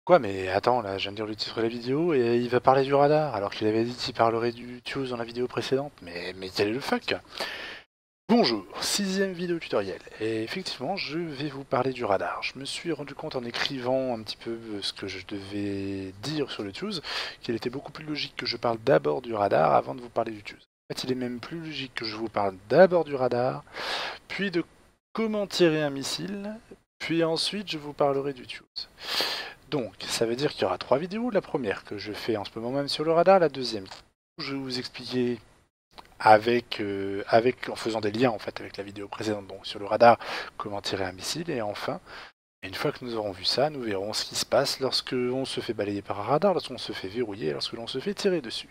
Quoi, mais attends, là, je viens de dire le titre de la vidéo et il va parler du radar, alors qu'il avait dit qu'il parlerait du Tuse dans la vidéo précédente. Mais quel est le fuck? Bonjour, sixième vidéo tutoriel. Et effectivement, je vais vous parler du radar. Je me suis rendu compte en écrivant un petit peu ce que je devais dire sur le Tuse, qu'il était beaucoup plus logique que je parle d'abord du radar avant de vous parler du Tuse. En fait, il est même plus logique que je vous parle d'abord du radar, puis de comment tirer un missile, puis ensuite je vous parlerai du Tuse. Donc, ça veut dire qu'il y aura trois vidéos. La première que je fais en ce moment même sur le radar, la deuxième, je vais vous expliquer en faisant des liens en fait avec la vidéo précédente, donc sur le radar, comment tirer un missile, et enfin, une fois que nous aurons vu ça, nous verrons ce qui se passe lorsque on se fait balayer par un radar, lorsqu'on se fait verrouiller, lorsque l'on se fait tirer dessus.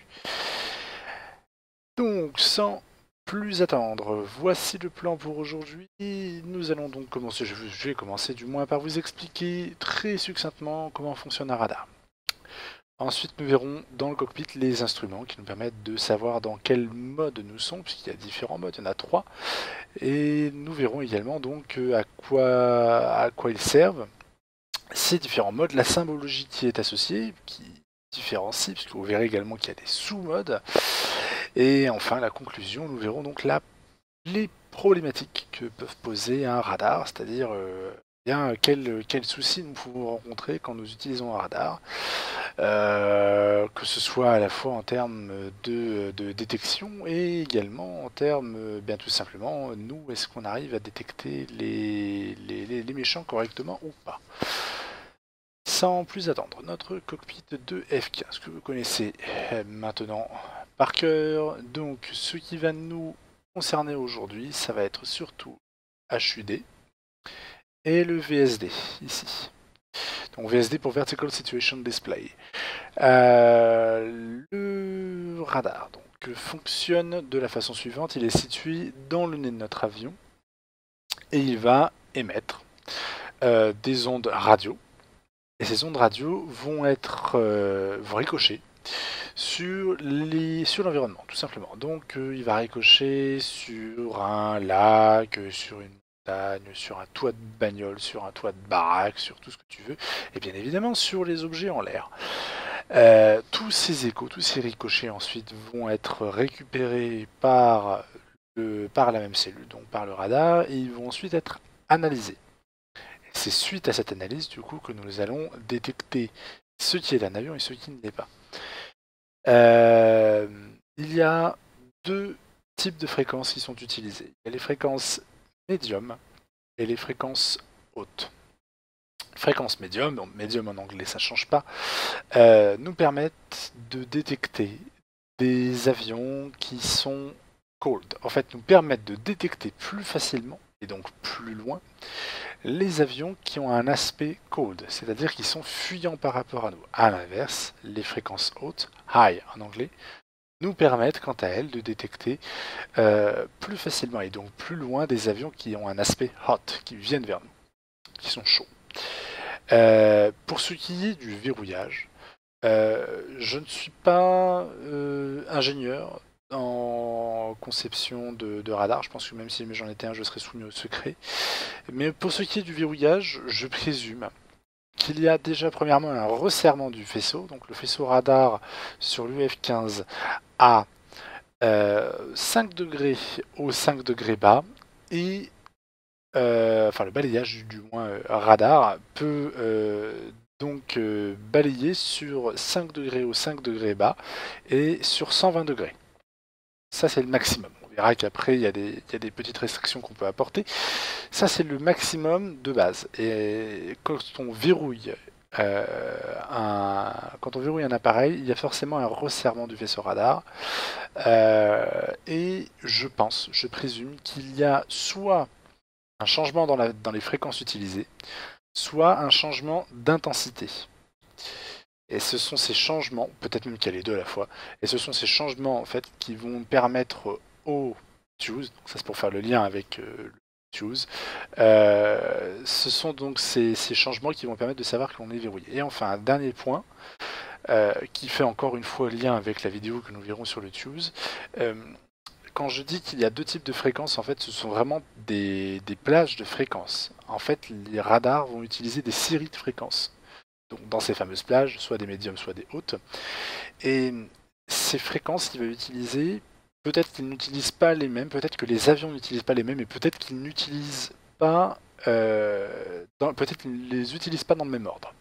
Donc, sans plus attendre, voici le plan pour aujourd'hui. Nous allons donc commencer, je vais commencer du moins par vous expliquer très succinctement comment fonctionne un radar. Ensuite, nous verrons dans le cockpit les instruments qui nous permettent de savoir dans quel mode nous sommes, puisqu'il y a différents modes, il y en a trois. Et nous verrons également donc à quoi ils servent, ces différents modes, la symbologie qui est associée, qui différencie, puisque vous verrez également qu'il y a des sous-modes. Et enfin, la conclusion, nous verrons donc les problématiques que peuvent poser un radar, c'est-à-dire quels soucis nous pouvons rencontrer quand nous utilisons un radar. Que ce soit à la fois en termes de détection et également en termes, bien tout simplement, nous, est-ce qu'on arrive à détecter les méchants correctement ou pas. Sans plus attendre, notre cockpit de F15 que vous connaissez maintenant par cœur. Donc, ce qui va nous concerner aujourd'hui, ça va être surtout HUD et le VSD ici. Donc VSD pour Vertical Situation Display. Le radar donc, fonctionne de la façon suivante. Il est situé dans le nez de notre avion et il va émettre des ondes radio. Et ces ondes radio vont ricocher sur l'environnement, tout simplement. Donc il va ricocher sur un lac, sur une montagne, sur un toit de bagnole, sur un toit de baraque, sur tout ce que tu veux, et bien évidemment sur les objets en l'air. Tous ces échos, tous ces ricochets ensuite vont être récupérés par la même cellule, donc par le radar, et ils vont ensuite être analysés. C'est suite à cette analyse du coup que nous allons détecter ce qui est un avion et ce qui ne l'est pas. Euh, il y a deux types de fréquences qui sont utilisées. Il y a les fréquences médium et les fréquences hautes. Fréquence médium, donc médium en anglais ça ne change pas, nous permettent de détecter des avions qui sont cold. En fait, nous permettent de détecter plus facilement et donc plus loin les avions qui ont un aspect cold, c'est-à-dire qui sont fuyants par rapport à nous. À l'inverse, les fréquences hautes, high en anglais, nous permettent quant à elles de détecter plus facilement et donc plus loin des avions qui ont un aspect hot, qui viennent vers nous, qui sont chauds. Pour ce qui est du verrouillage, je ne suis pas ingénieur en conception de radar. Je pense que même si j'en étais un, je serais soumis au secret. Mais pour ce qui est du verrouillage, je présume qu'il y a déjà premièrement un resserrement du faisceau. Donc le faisceau radar sur l'UF-15 a 5 degrés au 5 degrés bas et enfin le balayage du moins radar peut donc balayer sur 5 degrés au 5 degrés bas et sur 120 degrés. Ça c'est le maximum. On verra qu'après il y a des petites restrictions qu'on peut apporter. Ça c'est le maximum de base. Et quand on verrouille quand on verrouille un appareil, il y a forcément un resserrement du vaisseau radar. Et je présume qu'il y a soit un changement dans les fréquences utilisées, soit un changement d'intensité. Et ce sont ces changements, peut-être même qu'il y a les deux à la fois, et ce sont ces changements en fait qui vont permettre au Tuse, donc ça c'est pour faire le lien avec le Tuse, ce sont donc ces changements qui vont permettre de savoir que l'on est verrouillé. Et enfin, un dernier point, qui fait encore une fois lien avec la vidéo que nous verrons sur le Tuse, quand je dis qu'il y a deux types de fréquences, en fait, ce sont vraiment des plages de fréquences. En fait, les radars vont utiliser des séries de fréquences. donc dans ces fameuses plages, soit des médiums, soit des hautes. Et ces fréquences qu'il va utiliser, peut-être qu'ils n'utilisent pas les mêmes, peut-être que les avions n'utilisent pas les mêmes, et peut-être qu'ils n'utilisent pas, peut-être qu'ils ne les utilisent pas dans le même ordre.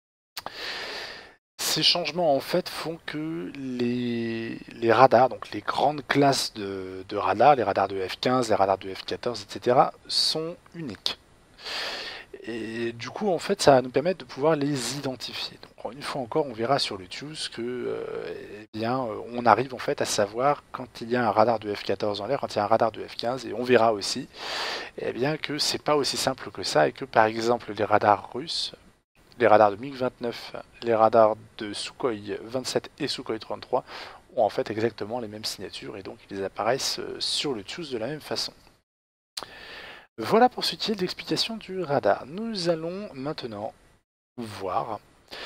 Ces changements en fait font que les radars, donc les grandes classes de radars, les radars de F-15, les radars de F-14, etc., sont uniques. Et du coup, en fait, ça va nous permettre de pouvoir les identifier. Donc, une fois encore, on verra sur le TUS que, on arrive en fait à savoir quand il y a un radar de F-14 en l'air, quand il y a un radar de F-15, et on verra aussi, que c'est pas aussi simple que ça, et que par exemple les radars russes, les radars de MiG-29, les radars de Sukhoi 27 et Sukhoi 33 ont en fait exactement les mêmes signatures, et donc ils apparaissent sur le TUS de la même façon. Voilà pour ce qui est de l'explication du radar. Nous allons maintenant voir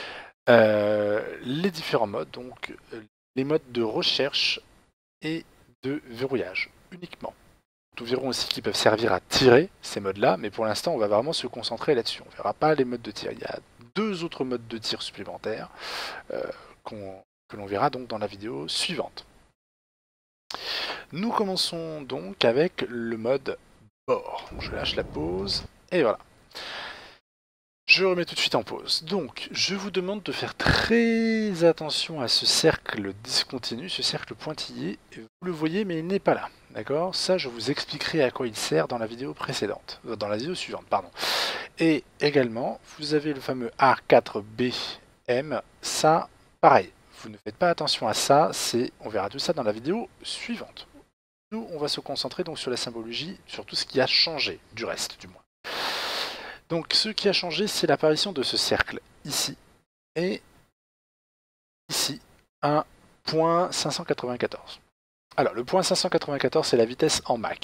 les différents modes, donc les modes de recherche et de verrouillage uniquement. Nous verrons aussi qu'ils peuvent servir à tirer ces modes-là, mais pour l'instant on va vraiment se concentrer là-dessus. On ne verra pas les modes de tir. Il y a 2 autres modes de tir supplémentaires que l'on verra donc dans la vidéo suivante. Nous commençons donc avec le mode bord. Je lâche la pause et voilà. Je remets tout de suite en pause. Donc, je vous demande de faire très attention à ce cercle discontinu, ce cercle pointillé. Vous le voyez, mais il n'est pas là. D'accord? Ça, je vous expliquerai à quoi il sert dans la vidéo précédente. Dans la vidéo suivante, pardon. Et également, vous avez le fameux A4BM. Ça, pareil. Vous ne faites pas attention à ça. On verra tout ça dans la vidéo suivante. Nous, on va se concentrer donc sur la symbologie, sur tout ce qui a changé, du reste du moins. Donc ce qui a changé, c'est l'apparition de ce cercle ici et ici, un point 594. Alors le point 594, c'est la vitesse en Mach.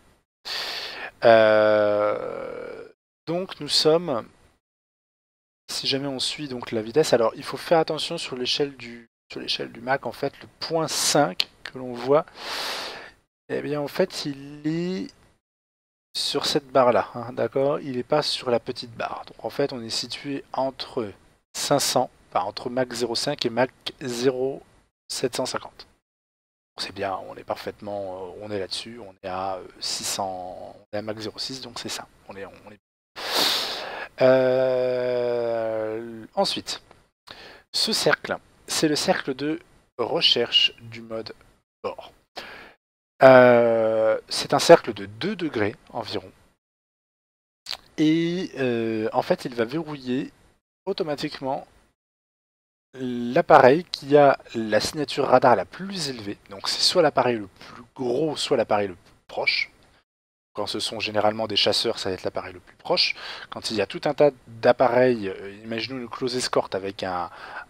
Donc nous sommes, si jamais on suit donc la vitesse, alors il faut faire attention sur l'échelle du Mach, en fait, le point 5 que l'on voit, eh bien en fait il est sur cette barre-là, hein, d'accord? Il n'est pas sur la petite barre. Donc en fait, on est situé entre 500, enfin entre Mach 0,5 et Mach 0,750. C'est bien, on est parfaitement, on est là-dessus, on est à 600, on est à Mach 0,6, donc c'est ça. Ensuite, ce cercle, c'est le cercle de recherche du mode bord. C'est un cercle de 2 degrés environ. Et en fait, il va verrouiller automatiquement l'appareil qui a la signature radar la plus élevée. Donc c'est soit l'appareil le plus gros, soit l'appareil le plus proche. Quand ce sont généralement des chasseurs, ça va être l'appareil le plus proche. Quand il y a tout un tas d'appareils, imaginons une close escort avec un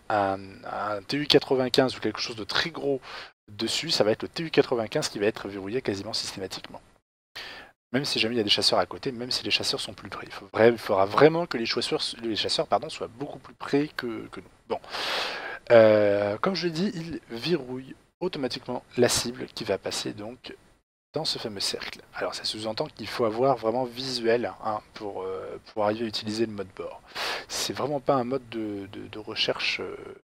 TU-95 ou quelque chose de très gros dessus, ça va être le TU-95 qui va être verrouillé quasiment systématiquement. Même si jamais il y a des chasseurs à côté, même si les chasseurs sont plus près. Il faudra vraiment que les chasseurs soient beaucoup plus près que nous. Bon. Comme je l'ai dit, il verrouille automatiquement la cible qui va passer donc dans ce fameux cercle. Alors ça sous-entend qu'il faut avoir vraiment visuel pour arriver à utiliser le mode bord. C'est vraiment pas un mode de recherche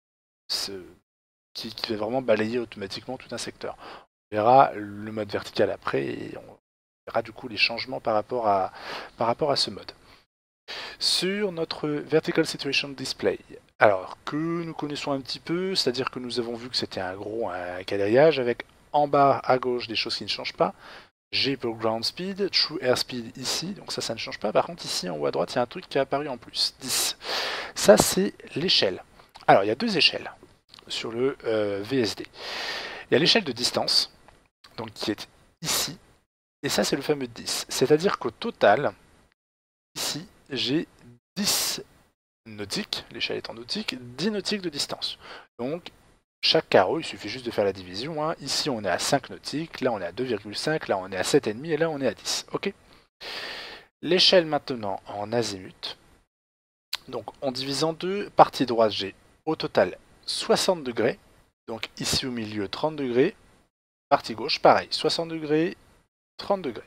qui va vraiment balayer automatiquement tout un secteur. On verra le mode vertical après et on verra du coup les changements par rapport à ce mode. Sur notre Vertical Situation Display, alors que nous connaissons un petit peu, c'est-à-dire que nous avons vu que c'était un quadrillage avec en bas à gauche des choses qui ne changent pas. G pour Ground Speed, True Airspeed ici, donc ça ne change pas. Par contre ici en haut à droite il y a un truc qui est apparu en plus, 10. Ça c'est l'échelle. Alors il y a 2 échelles sur le VSD. Il y a l'échelle de distance, donc qui est ici, et ça c'est le fameux 10. C'est-à-dire qu'au total, ici j'ai 10 nautiques, l'échelle est en nautique, 10 nautiques de distance. Donc chaque carreau, il suffit juste de faire la division. Hein. Ici on est à 5 nautiques, là on est à 2,5, là on est à 7,5 et là on est à 10. Ok. L'échelle maintenant en azimut. Donc on divise en deux, partie droite j'ai au total 60 degrés, donc ici au milieu 30 degrés, partie gauche pareil, 60 degrés, 30 degrés.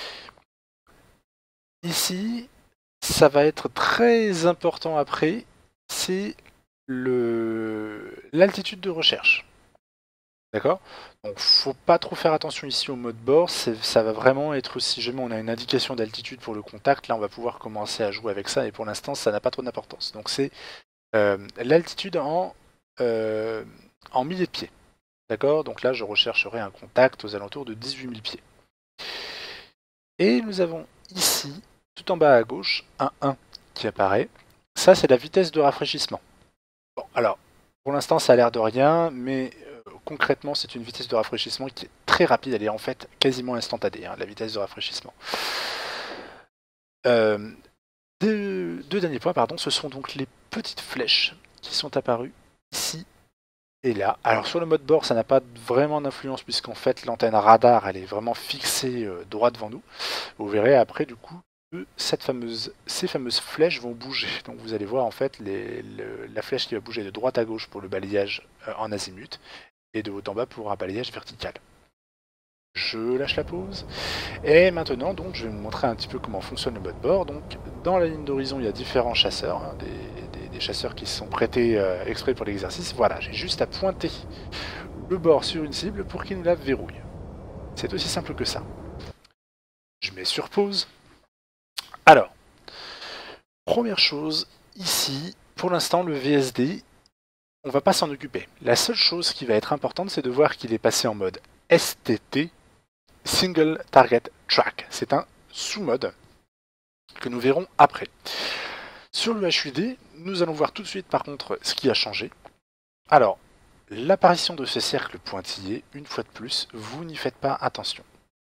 Ici, ça va être très important après, c'est l'altitude de recherche. D'accord? Donc faut pas trop faire attention ici au mode bord, ça va vraiment être si jamais on a une indication d'altitude pour le contact, là on va pouvoir commencer à jouer avec ça et pour l'instant ça n'a pas trop d'importance. Donc c'est l'altitude en milliers de pieds. D'accord? Donc là je rechercherai un contact aux alentours de 18 000 pieds. Et nous avons ici, tout en bas à gauche, un 1 qui apparaît. Ça c'est la vitesse de rafraîchissement. Bon, alors, pour l'instant ça a l'air de rien, mais concrètement c'est une vitesse de rafraîchissement qui est très rapide, elle est en fait quasiment instantanée, hein, la vitesse de rafraîchissement. Deux derniers points, pardon, ce sont donc les petites flèches qui sont apparues ici et là. Alors sur le mode bord ça n'a pas vraiment d'influence puisqu'en fait l'antenne radar elle est vraiment fixée droit devant nous. Vous verrez après du coup que ces fameuses flèches vont bouger. Donc vous allez voir en fait la flèche qui va bouger de droite à gauche pour le balayage en azimut et de haut en bas pour un balayage vertical. Je lâche la pause. Et maintenant, donc, je vais vous montrer un petit peu comment fonctionne le mode bord. Donc, dans la ligne d'horizon, il y a différents chasseurs, hein, des chasseurs qui se sont prêtés exprès pour l'exercice. Voilà, j'ai juste à pointer le bord sur une cible pour qu'il nous la verrouille. C'est aussi simple que ça. Je mets sur pause. Alors, première chose, ici, pour l'instant, le VSD, on va pas s'en occuper. La seule chose qui va être importante, c'est de voir qu'il est passé en mode STT, Single Target Track. C'est un sous-mode que nous verrons après. Sur le HUD, nous allons voir tout de suite par contre ce qui a changé. Alors, l'apparition de ce cercle pointillé, une fois de plus, vous n'y faites pas attention.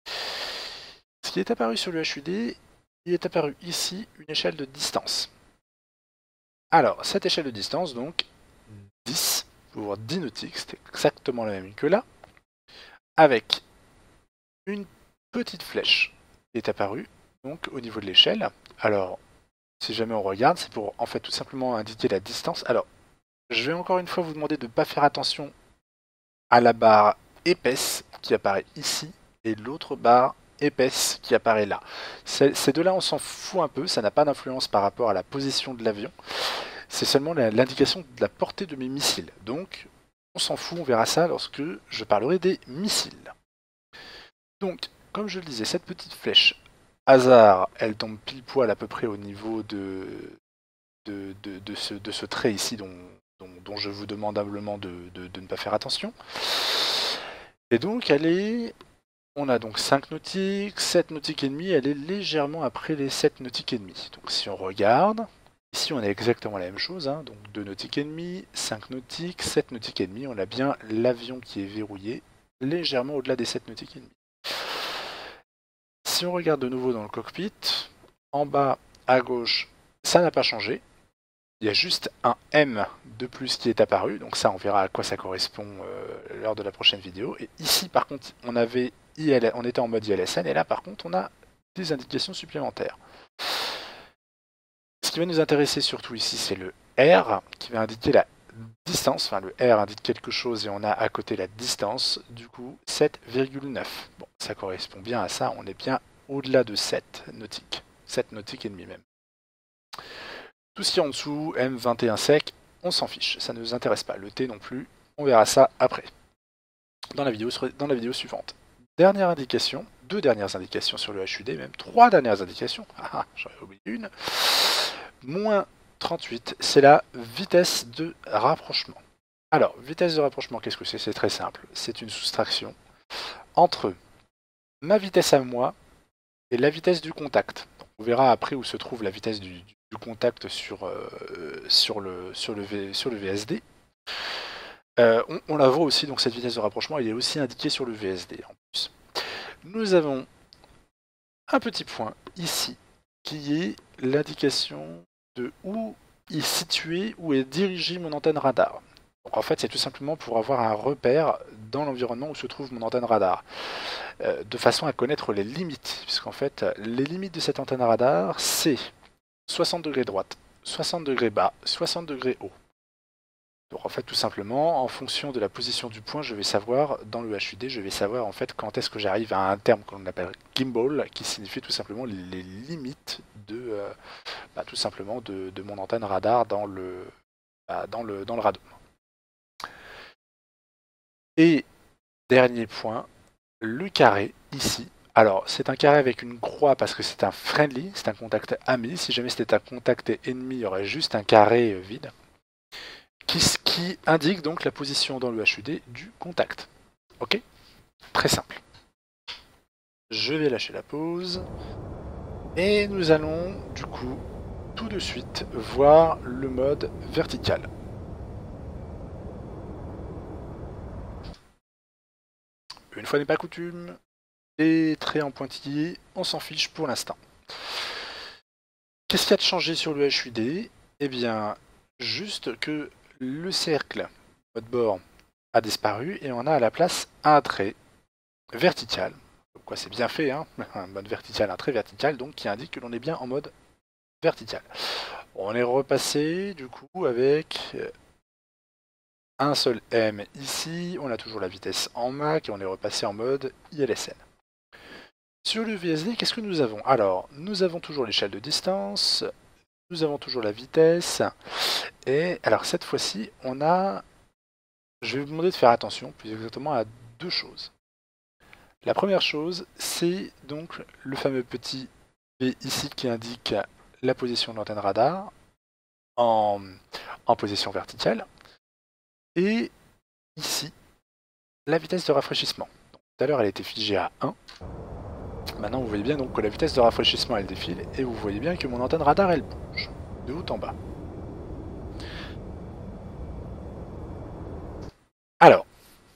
Ce qui est apparu sur le HUD, il est apparu ici une échelle de distance. Alors, cette échelle de distance, donc, 10 pour 10 nautiques, c'est exactement la même que là, avec une petite flèche qui est apparue donc au niveau de l'échelle. Alors, si jamais on regarde, c'est pour en fait tout simplement indiquer la distance. Alors, je vais encore une fois vous demander de ne pas faire attention à la barre épaisse qui apparaît ici et l'autre barre épaisse qui apparaît là. Ces deux-là, on s'en fout un peu, ça n'a pas d'influence par rapport à la position de l'avion. C'est seulement l'indication de la portée de mes missiles. Donc, on s'en fout, on verra ça lorsque je parlerai des missiles. Donc, comme je le disais, cette petite flèche hasard, elle tombe pile poil à peu près au niveau de ce trait ici dont je vous demande humblement de ne pas faire attention. Et donc, on a donc 5 nautiques, 7 nautiques et demi, elle est légèrement après les 7 nautiques et demi. Donc si on regarde, ici on a exactement la même chose, hein, donc 2 nautiques et demi, 5 nautiques, 7 nautiques et demi, on a bien l'avion qui est verrouillé légèrement au-delà des 7 nautiques et demi. Si on regarde de nouveau dans le cockpit, en bas à gauche, ça n'a pas changé. Il y a juste un M de plus qui est apparu, donc ça on verra à quoi ça correspond lors de la prochaine vidéo. Et ici par contre on était en mode ILSN et là par contre on a des indications supplémentaires. Ce qui va nous intéresser surtout ici c'est le R qui va indiquer la distance, enfin le R indique quelque chose et on a à côté la distance, du coup 7,9. Bon, ça correspond bien à ça, on est bien au-delà de 7 nautiques, 7 nautiques et demi même. Tout ce qui est en dessous, M21 sec, on s'en fiche, ça ne nous intéresse pas. Le T non plus, on verra ça après, dans la vidéo suivante. Dernière indication, 2 dernières indications sur le HUD, même 3 dernières indications, j'en ai oublié une. Moins 38, c'est la vitesse de rapprochement. Alors, vitesse de rapprochement, qu'est-ce que c'est? C'est très simple, c'est une soustraction entre ma vitesse à moi et la vitesse du contact. On verra après où se trouve la vitesse du contact sur le VSD. On la voit aussi, donc cette vitesse de rapprochement, elle est aussi indiquée sur le VSD en plus. Nous avons un petit point ici, qui est l'indication de où est situé, où est dirigée mon antenne radar. Donc en fait, c'est tout simplement pour avoir un repère dans l'environnement où se trouve mon antenne radar, de façon à connaître les limites, puisqu'en fait, les limites de cette antenne radar, c'est 60 degrés droite, 60 degrés bas, 60 degrés haut. Donc en fait tout simplement en fonction de la position du point je vais savoir dans le HUD je vais savoir en fait quand est-ce que j'arrive à un terme qu'on appelle gimbal qui signifie tout simplement les limites de tout simplement de mon antenne radar dans le dans le radeau. Et dernier point, le carré ici. Alors c'est un carré avec une croix parce que c'est un friendly, c'est un contact ami. Si jamais c'était un contact ennemi, il y aurait juste un carré vide qui indique donc la position dans le HUD du contact. Ok? Très simple. Je vais lâcher la pause. Et nous allons du coup tout de suite voir le mode vertical. Une fois n'est pas coutume, les traits en pointillé, on s'en fiche pour l'instant. Qu'est-ce qu'il y a de changé sur le HUD? Eh bien, juste que le cercle mode bord a disparu et on a à la place un trait vertical. Quoi, c'est bien fait, hein, un mode vertical, un trait vertical, donc qui indique que l'on est bien en mode vertical. On est repassé du coup avec un seul M ici, on a toujours la vitesse en Mach et on est repassé en mode ILSN. Sur le VSD, qu'est-ce que nous avons? Alors, nous avons toujours l'échelle de distance, nous avons toujours la vitesse, et alors cette fois-ci, on a... Je vais vous demander de faire attention, plus exactement à deux choses. La première chose, c'est donc le fameux petit V ici qui indique la position de l'antenne radar en position verticale. Et ici, la vitesse de rafraîchissement. Donc, tout à l'heure, elle était figée à 1. Maintenant, vous voyez bien donc que la vitesse de rafraîchissement, elle défile. Et vous voyez bien que mon antenne radar, elle bouge. De haut en bas. Alors,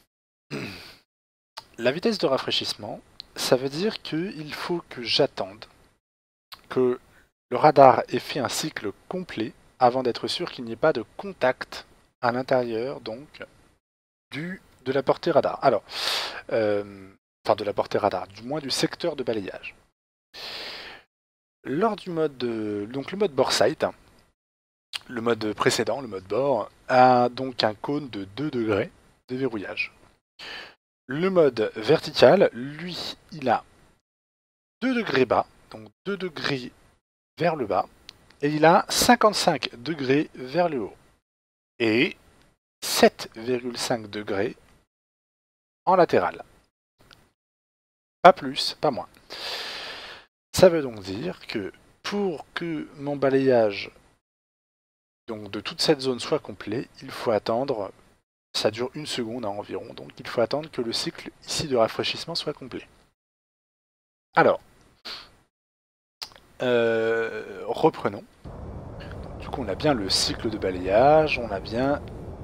la vitesse de rafraîchissement, ça veut dire qu'il faut que j'attende que le radar ait fait un cycle complet avant d'être sûr qu'il n'y ait pas de contact à l'intérieur donc de la portée radar. Alors, enfin de la portée radar, du moins du secteur de balayage. Lors du mode, donc le mode bore sight, le mode précédent, le mode bord, a donc un cône de 2 degrés de verrouillage. Le mode vertical, lui, il a 2 degrés bas, donc 2 degrés vers le bas, et il a 55 degrés vers le haut. Et 7,5 degrés en latéral. Pas plus, pas moins. Ça veut donc dire que pour que mon balayage donc, de toute cette zone soit complet, il faut attendre, ça dure 1 seconde environ, donc il faut attendre que le cycle ici de rafraîchissement soit complet. Alors, reprenons. Du coup, on a bien le cycle de balayage, on a bien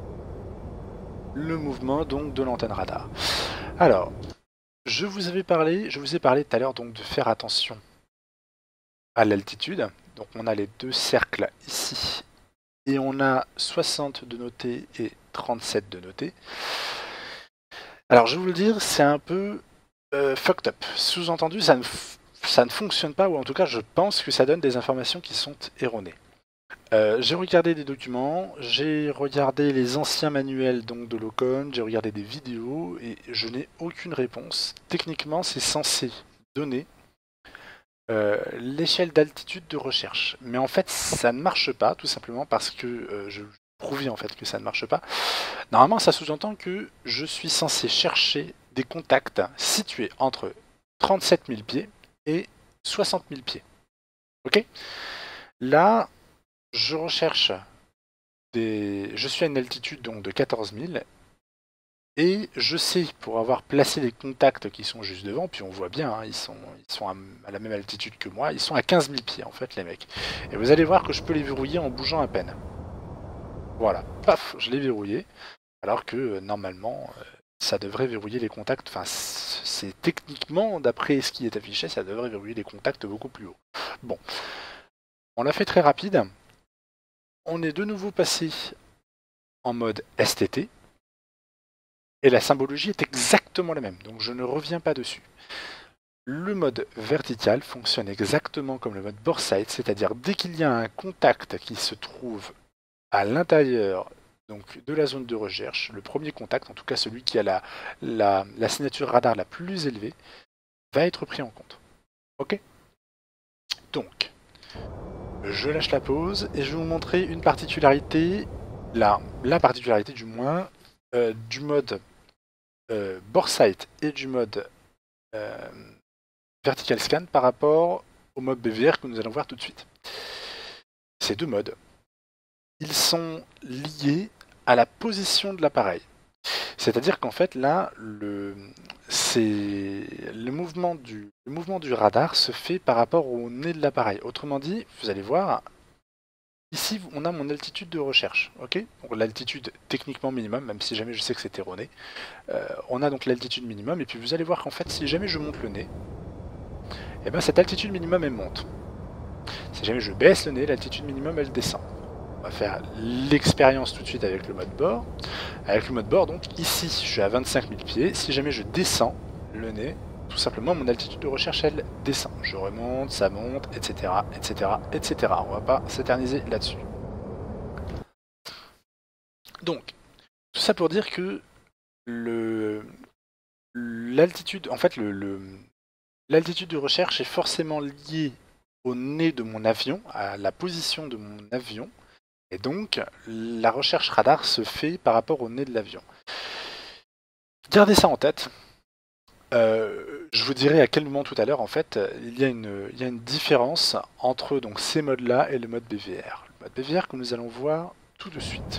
le mouvement donc de l'antenne radar. Alors, je vous ai parlé tout à l'heure donc de faire attention à l'altitude. Donc on a les deux cercles ici et on a 60 de noté et 37 de noté. Alors je vais vous le dire, c'est un peu fucked up. Sous-entendu, ça ne fonctionne pas, ou en tout cas je pense que ça donne des informations qui sont erronées. J'ai regardé des documents, j'ai regardé les anciens manuels donc de l'Ocon, j'ai regardé des vidéos et je n'ai aucune réponse. Techniquement, c'est censé donner l'échelle d'altitude de recherche. Mais en fait, ça ne marche pas, tout simplement parce que je prouvais en fait que ça ne marche pas. Normalement, ça sous-entend que je suis censé chercher des contacts situés entre 37 000 pieds et 60 000 pieds. Ok? Là, je recherche je suis à une altitude donc de 14 000 et je sais, pour avoir placé les contacts qui sont juste devant, puis on voit bien, hein, ils sont à la même altitude que moi, ils sont à 15 000 pieds en fait les mecs. Et vous allez voir que je peux les verrouiller en bougeant à peine. Voilà, paf, je l'ai verrouillé, alors que normalement ça devrait verrouiller les contacts, enfin c'est techniquement, d'après ce qui est affiché, ça devrait verrouiller les contacts beaucoup plus haut. Bon, on l'a fait très rapide. On est de nouveau passé en mode STT. Et la symbologie est exactement la même, donc je ne reviens pas dessus. Le mode vertical fonctionne exactement comme le mode bore sight, c'est-à-dire dès qu'il y a un contact qui se trouve à l'intérieur donc, de la zone de recherche, le premier contact, en tout cas celui qui a la signature radar la plus élevée, va être pris en compte. Ok? Donc, je lâche la pause et je vais vous montrer une particularité la particularité du moins du mode Boresight et du mode Vertical Scan par rapport au mode BVR que nous allons voir tout de suite. Ces deux modes, ils sont liés à la position de l'appareil. C'est-à-dire qu'en fait là, le mouvement du radar se fait par rapport au nez de l'appareil. Autrement dit, vous allez voir, ici on a mon altitude de recherche, ok? Donc l'altitude techniquement minimum, même si jamais je sais que c'est erroné. On a donc l'altitude minimum, et puis vous allez voir qu'en fait, si jamais je monte le nez, et bien cette altitude minimum elle monte. Si jamais je baisse le nez, l'altitude minimum elle descend. On va faire l'expérience tout de suite avec le mode bord. Avec le mode bord, donc ici je suis à 25 000 pieds. Si jamais je descends le nez, tout simplement mon altitude de recherche elle descend. Je remonte, ça monte, etc. etc. etc. On va pas s'éterniser là-dessus. Donc, tout ça pour dire que l'altitude, en fait l'altitude de recherche est forcément liée au nez de mon avion, à la position de mon avion, et donc la recherche radar se fait par rapport au nez de l'avion. Gardez ça en tête. Je vous dirai à quel moment tout à l'heure, en fait, il y a une différence entre donc, ces modes-là et le mode BVR. Le mode BVR que nous allons voir tout de suite.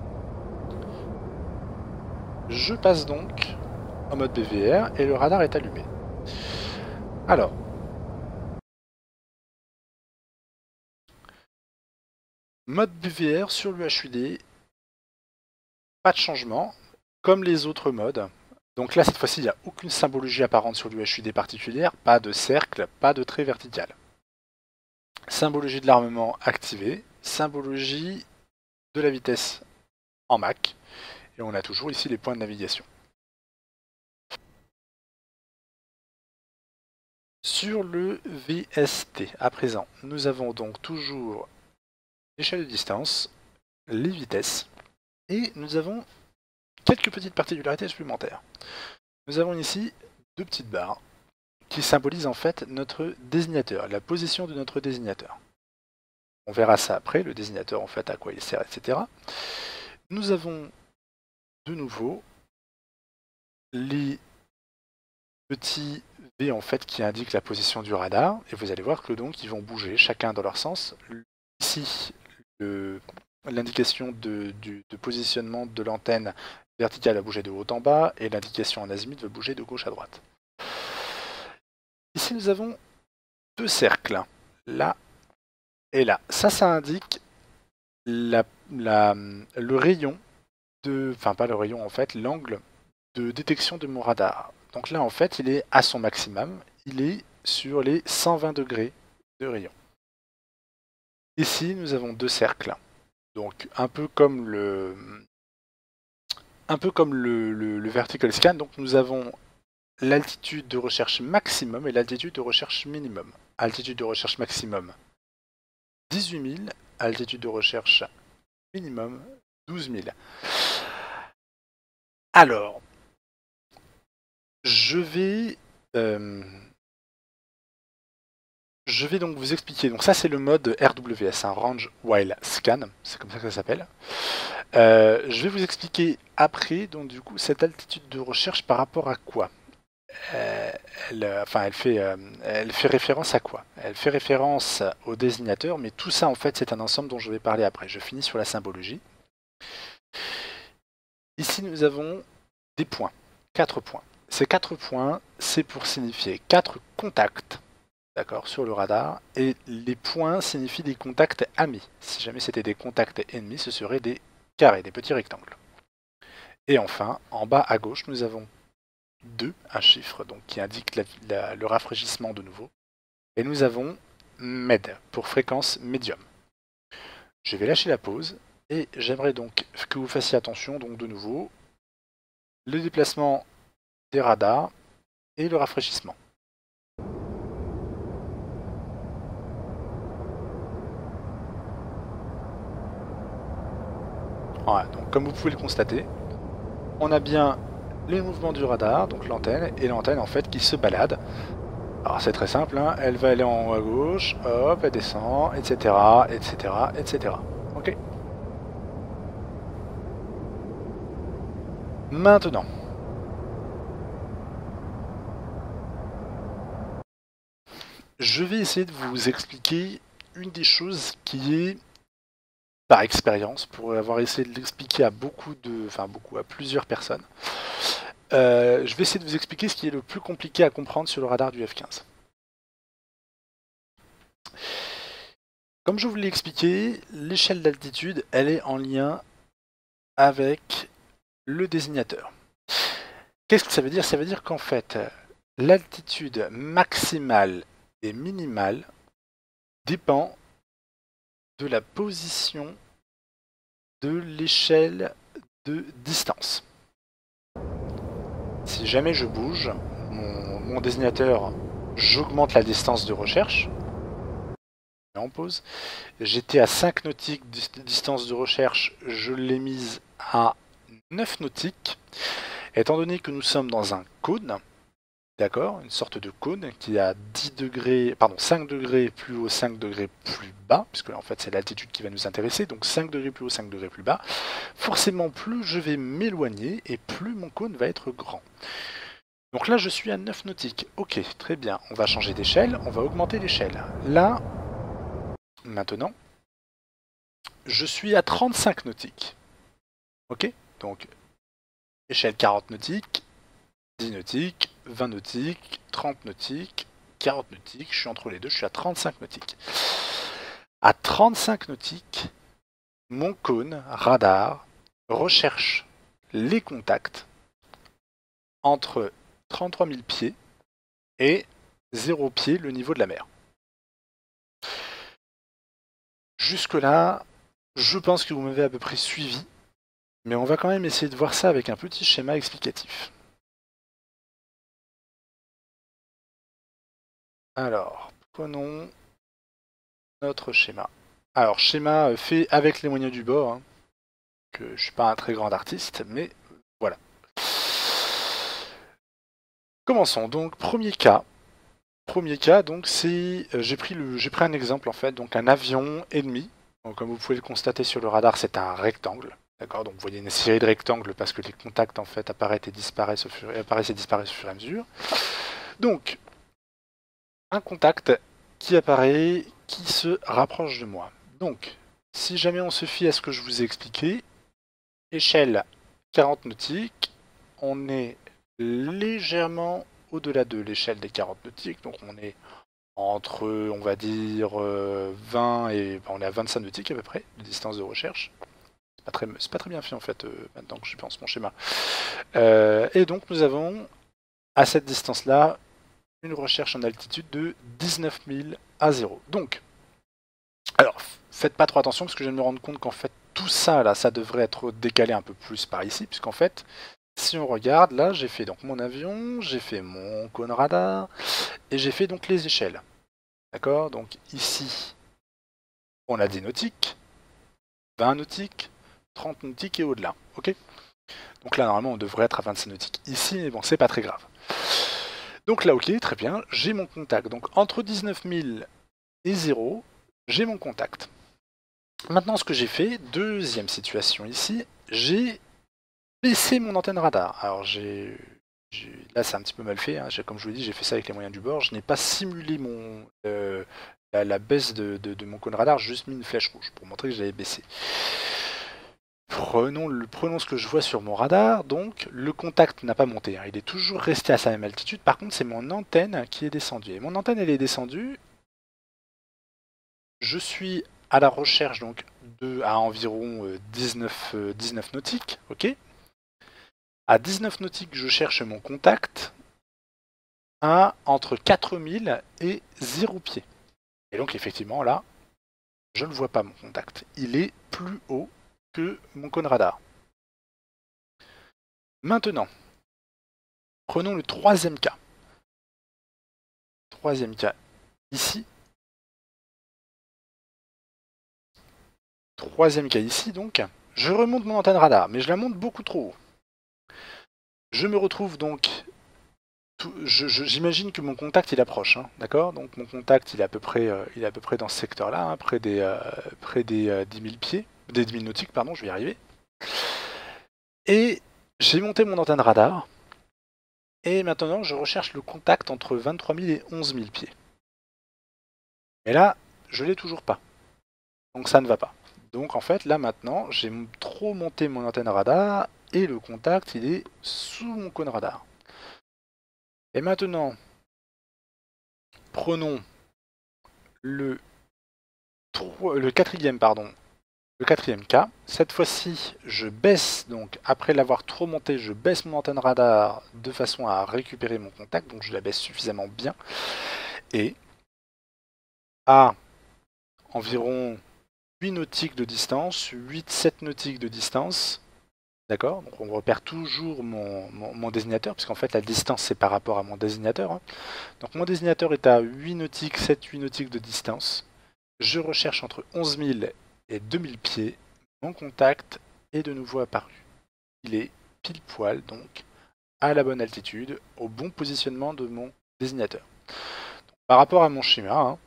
Je passe donc en mode BVR et le radar est allumé. Alors, mode BVR sur l'UHUD, pas de changement, comme les autres modes. Donc là, cette fois-ci, il n'y a aucune symbologie apparente sur l'UHUD particulière, pas de cercle, pas de trait vertical. Symbologie de l'armement activée, symbologie de la vitesse en Mach, et on a toujours ici les points de navigation. Sur le VST, à présent, nous avons donc toujours l'échelle de distance, les vitesses, et nous avons quelques petites particularités supplémentaires. Nous avons ici deux petites barres qui symbolisent en fait notre désignateur, la position de notre désignateur. On verra ça après, le désignateur en fait à quoi il sert, etc. Nous avons de nouveau les petits V en fait qui indiquent la position du radar, et vous allez voir que donc ils vont bouger chacun dans leur sens. Ici, l'indication de positionnement de l'antenne verticale va bouger de haut en bas, et l'indication en azimut va bouger de gauche à droite. Ici nous avons deux cercles, là et là. Ça indique le rayon enfin pas le rayon en fait, l'angle de détection de mon radar. Donc là en fait il est à son maximum, il est sur les 120 degrés de rayon. Ici nous avons deux cercles, donc un peu comme le vertical scan, donc nous avons l'altitude de recherche maximum et l'altitude de recherche minimum. Altitude de recherche maximum 18 000, altitude de recherche minimum 12 000. Alors, je vais donc vous expliquer. Donc ça c'est le mode RWS, un Range While Scan, c'est comme ça que ça s'appelle. Je vais vous expliquer après, donc du coup, cette altitude de recherche par rapport à quoi elle fait référence à quoi? Elle fait référence au désignateur, mais tout ça en fait c'est un ensemble dont je vais parler après. Je finis sur la symbologie. Ici nous avons des points, 4 points. Ces 4 points, c'est pour signifier 4 contacts, d'accord, sur le radar, et les points signifient des contacts amis. Si jamais c'était des contacts ennemis, ce seraient des carrés, des petits rectangles. Et enfin, en bas à gauche, nous avons 2, un chiffre donc, qui indique le rafraîchissement de nouveau. Et nous avons MED pour fréquence médium. Je vais lâcher la pause et j'aimerais donc que vous fassiez attention donc de nouveau le déplacement des radars et le rafraîchissement. Voilà, donc comme vous pouvez le constater, on a bien les mouvements du radar, donc l'antenne, et l'antenne en fait qui se balade. Alors c'est très simple, hein, elle va aller en haut à gauche, hop, elle descend, etc., etc., etc. Ok. Maintenant, je vais essayer de vous expliquer une des choses qui est, par expérience, pour avoir essayé de l'expliquer à à plusieurs personnes. Je vais essayer de vous expliquer ce qui est le plus compliqué à comprendre sur le radar du F-15. Comme je vous l'ai expliqué, l'échelle d'altitude, elle est en lien avec le désignateur. Qu'est-ce que ça veut dire? Ça veut dire qu'en fait, l'altitude maximale et minimale dépend de la position de l'échelle de distance. Si jamais je bouge, mon désignateur, j'augmente la distance de recherche. En pause. J'étais à 5 nautiques de distance de recherche, je l'ai mise à 9 nautiques. Étant donné que nous sommes dans un cône, d'accord, une sorte de cône qui a 5 degrés plus haut, 5 degrés plus bas, puisque en fait c'est l'altitude qui va nous intéresser, donc 5 degrés plus haut, 5 degrés plus bas, forcément plus je vais m'éloigner et plus mon cône va être grand. Donc là je suis à 9 nautiques, ok, très bien, on va changer d'échelle, on va augmenter l'échelle. Là, maintenant, je suis à 35 nautiques, ok, donc échelle 40 nautiques, 10 nautiques, 20 nautiques, 30 nautiques, 40 nautiques, je suis entre les deux, je suis à 35 nautiques. À 35 nautiques, mon cône radar recherche les contacts entre 33 000 pieds et 0 pied, le niveau de la mer. Jusque-là, je pense que vous m'avez à peu près suivi, mais on va quand même essayer de voir ça avec un petit schéma explicatif. Alors, prenons notre schéma. Alors, schéma fait avec les moyens du bord, hein, que je suis pas un très grand artiste, mais voilà. Commençons. Donc, premier cas. Premier cas, donc c'est, j'ai pris un exemple en fait, donc un avion ennemi. Donc, comme vous pouvez le constater sur le radar, c'est un rectangle. D'accord, donc vous voyez une série de rectangles parce que les contacts en fait apparaissent et disparaissent au fur et à mesure. Donc, un contact qui apparaît, qui se rapproche de moi. Donc, si jamais on se fie à ce que je vous ai expliqué, échelle 40 nautiques, on est légèrement au-delà de l'échelle des 40 nautiques, donc on est entre, on va dire, 20 et... on est à 25 nautiques à peu près, de distance de recherche. C'est pas très bien fait en fait, maintenant que je pense mon schéma. Et donc nous avons, à cette distance-là, une recherche en altitude de 19 000 à 0. Donc, alors, faites pas trop attention parce que je viens de me rendre compte qu'en fait, tout ça, là, ça devrait être décalé un peu plus par ici, puisqu'en fait, si on regarde, là, j'ai fait donc mon avion, j'ai fait mon cône radar, et j'ai fait donc les échelles. D'accord? Donc ici, on a des nautiques, 20 nautiques, 30 nautiques et au-delà. Ok? Donc là, normalement, on devrait être à 25 nautiques ici, mais bon, c'est pas très grave. Donc là, ok, très bien, j'ai mon contact. Donc entre 19 000 et 0, j'ai mon contact. Maintenant, ce que j'ai fait, deuxième situation ici, j'ai baissé mon antenne radar. Alors là, c'est un petit peu mal fait, hein. Comme je vous l'ai dit, j'ai fait ça avec les moyens du bord. Je n'ai pas simulé la baisse de mon cône radar, j'ai juste mis une flèche rouge pour montrer que j'avais baissé. Prenons ce que je vois sur mon radar, donc le contact n'a pas monté, hein. Il est toujours resté à sa même altitude. Par contre, c'est mon antenne qui est descendue. Et mon antenne, elle est descendue. Je suis à la recherche donc à environ 19 nautiques, ok. À 19 nautiques, je cherche mon contact à entre 4000 et 0 pied. Et donc effectivement là, je ne vois pas mon contact. Il est plus haut que mon cône radar. Maintenant, prenons le troisième cas. Troisième cas, ici. Troisième cas ici, donc. Je remonte mon antenne radar, mais je la monte beaucoup trop haut. Je me retrouve donc... J'imagine que mon contact il approche, hein, d'accord? Donc mon contact il est à peu près dans ce secteur-là, hein, près des 10 000 pieds, des 10 000 nautiques, pardon, je vais y arriver. Et J'ai monté mon antenne radar. Et maintenant, je recherche le contact entre 23 000 et 11 000 pieds. Et là, je l'ai toujours pas. Donc ça ne va pas. Donc en fait, là maintenant, j'ai trop monté mon antenne radar et le contact, il est sous mon cône radar. Et maintenant, prenons le quatrième cas. Cette fois-ci, je baisse, donc après l'avoir trop monté, je baisse mon antenne radar de façon à récupérer mon contact, donc je la baisse suffisamment bien. Et à environ 8 nautiques de distance, 8-7 nautiques de distance, d'accord? Donc on repère toujours mon désignateur, puisqu'en fait la distance c'est par rapport à mon désignateur. Hein. Donc mon désignateur est à 8 nautiques, 7-8 nautiques de distance. Je recherche entre 11 000 et 2000 pieds. Mon contact est de nouveau apparu. Il est pile poil donc à la bonne altitude, au bon positionnement de mon désignateur. Donc, par rapport à mon schéma, hein,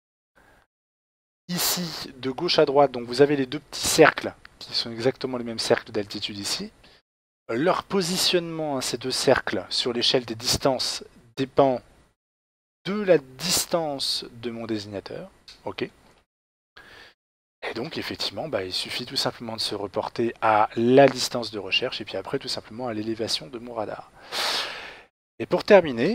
ici de gauche à droite, donc vous avez les deux petits cercles qui sont exactement les mêmes cercles d'altitude ici. Leur positionnement, hein, ces deux cercles, sur l'échelle des distances dépend de la distance de mon désignateur. Ok. Et donc effectivement, il suffit tout simplement de se reporter à la distance de recherche et puis après tout simplement à l'élévation de mon radar. Et pour terminer,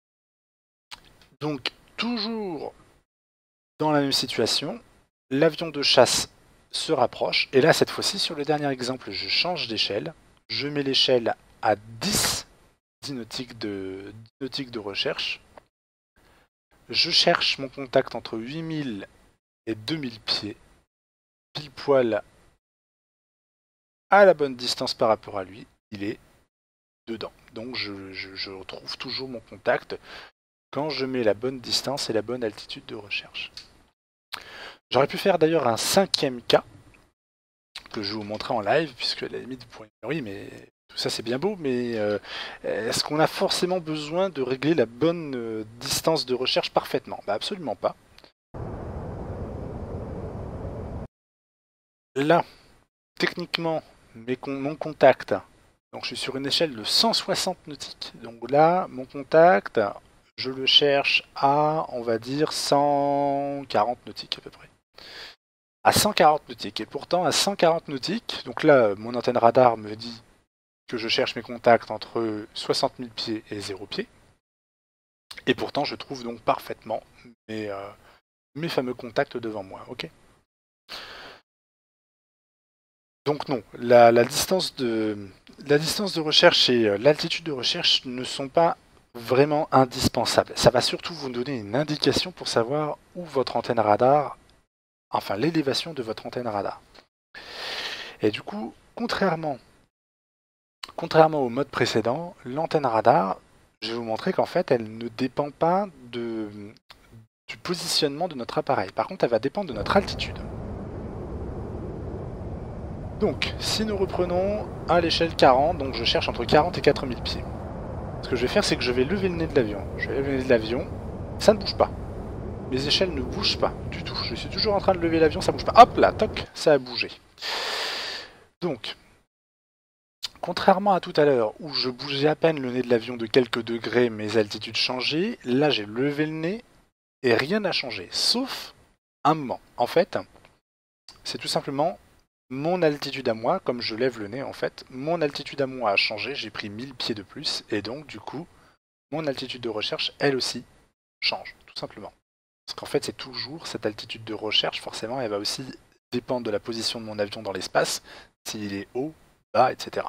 donc toujours dans la même situation, l'avion de chasse se rapproche et là cette fois-ci sur le dernier exemple je change d'échelle, je mets l'échelle à 10 nautiques de recherche, je cherche mon contact entre 8000 et 2000 pieds, pile poil à la bonne distance par rapport à lui, il est dedans. Donc je retrouve toujours mon contact quand je mets la bonne distance et la bonne altitude de recherche. J'aurais pu faire d'ailleurs un cinquième cas que je vais vous montrer en live, puisque à la limite pour une théorie, mais tout ça c'est bien beau, mais est-ce qu'on a forcément besoin de régler la bonne distance de recherche parfaitement? Absolument pas. Là, techniquement, mon contact, donc je suis sur une échelle de 160 nautiques. Donc là, mon contact, je le cherche à, on va dire, 140 nautiques à peu près. À 140 nautiques. Et pourtant, à 140 nautiques, donc là, mon antenne radar me dit que je cherche mes contacts entre 60 000 pieds et 0 pieds. Et pourtant, je trouve donc parfaitement mes fameux contacts devant moi. Ok. Donc non, la distance de recherche et l'altitude de recherche ne sont pas vraiment indispensables. Ça va surtout vous donner une indication pour savoir où votre antenne radar, enfin l'élévation de votre antenne radar. Et du coup, contrairement au mode précédent, l'antenne radar, je vais vous montrer qu'en fait, elle ne dépend pas du positionnement de notre appareil. Par contre, elle va dépendre de notre altitude. Donc, si nous reprenons à l'échelle 40, donc je cherche entre 40 et 4000 pieds. Ce que je vais faire, c'est que je vais lever le nez de l'avion. Je vais lever le nez de l'avion, ça ne bouge pas. Mes échelles ne bougent pas du tout. Je suis toujours en train de lever l'avion, ça ne bouge pas. Hop là, toc, ça a bougé. Donc, contrairement à tout à l'heure où je bougeais à peine le nez de l'avion de quelques degrés, mes altitudes changeaient, là j'ai levé le nez et rien n'a changé, sauf un moment. En fait, c'est tout simplement mon altitude à moi, comme je lève le nez en fait, mon altitude à moi a changé, j'ai pris 1000 pieds de plus, et donc du coup, mon altitude de recherche, elle aussi, change, tout simplement. Parce qu'en fait, c'est toujours cette altitude de recherche, forcément, elle va aussi dépendre de la position de mon avion dans l'espace, s'il est haut, bas, etc.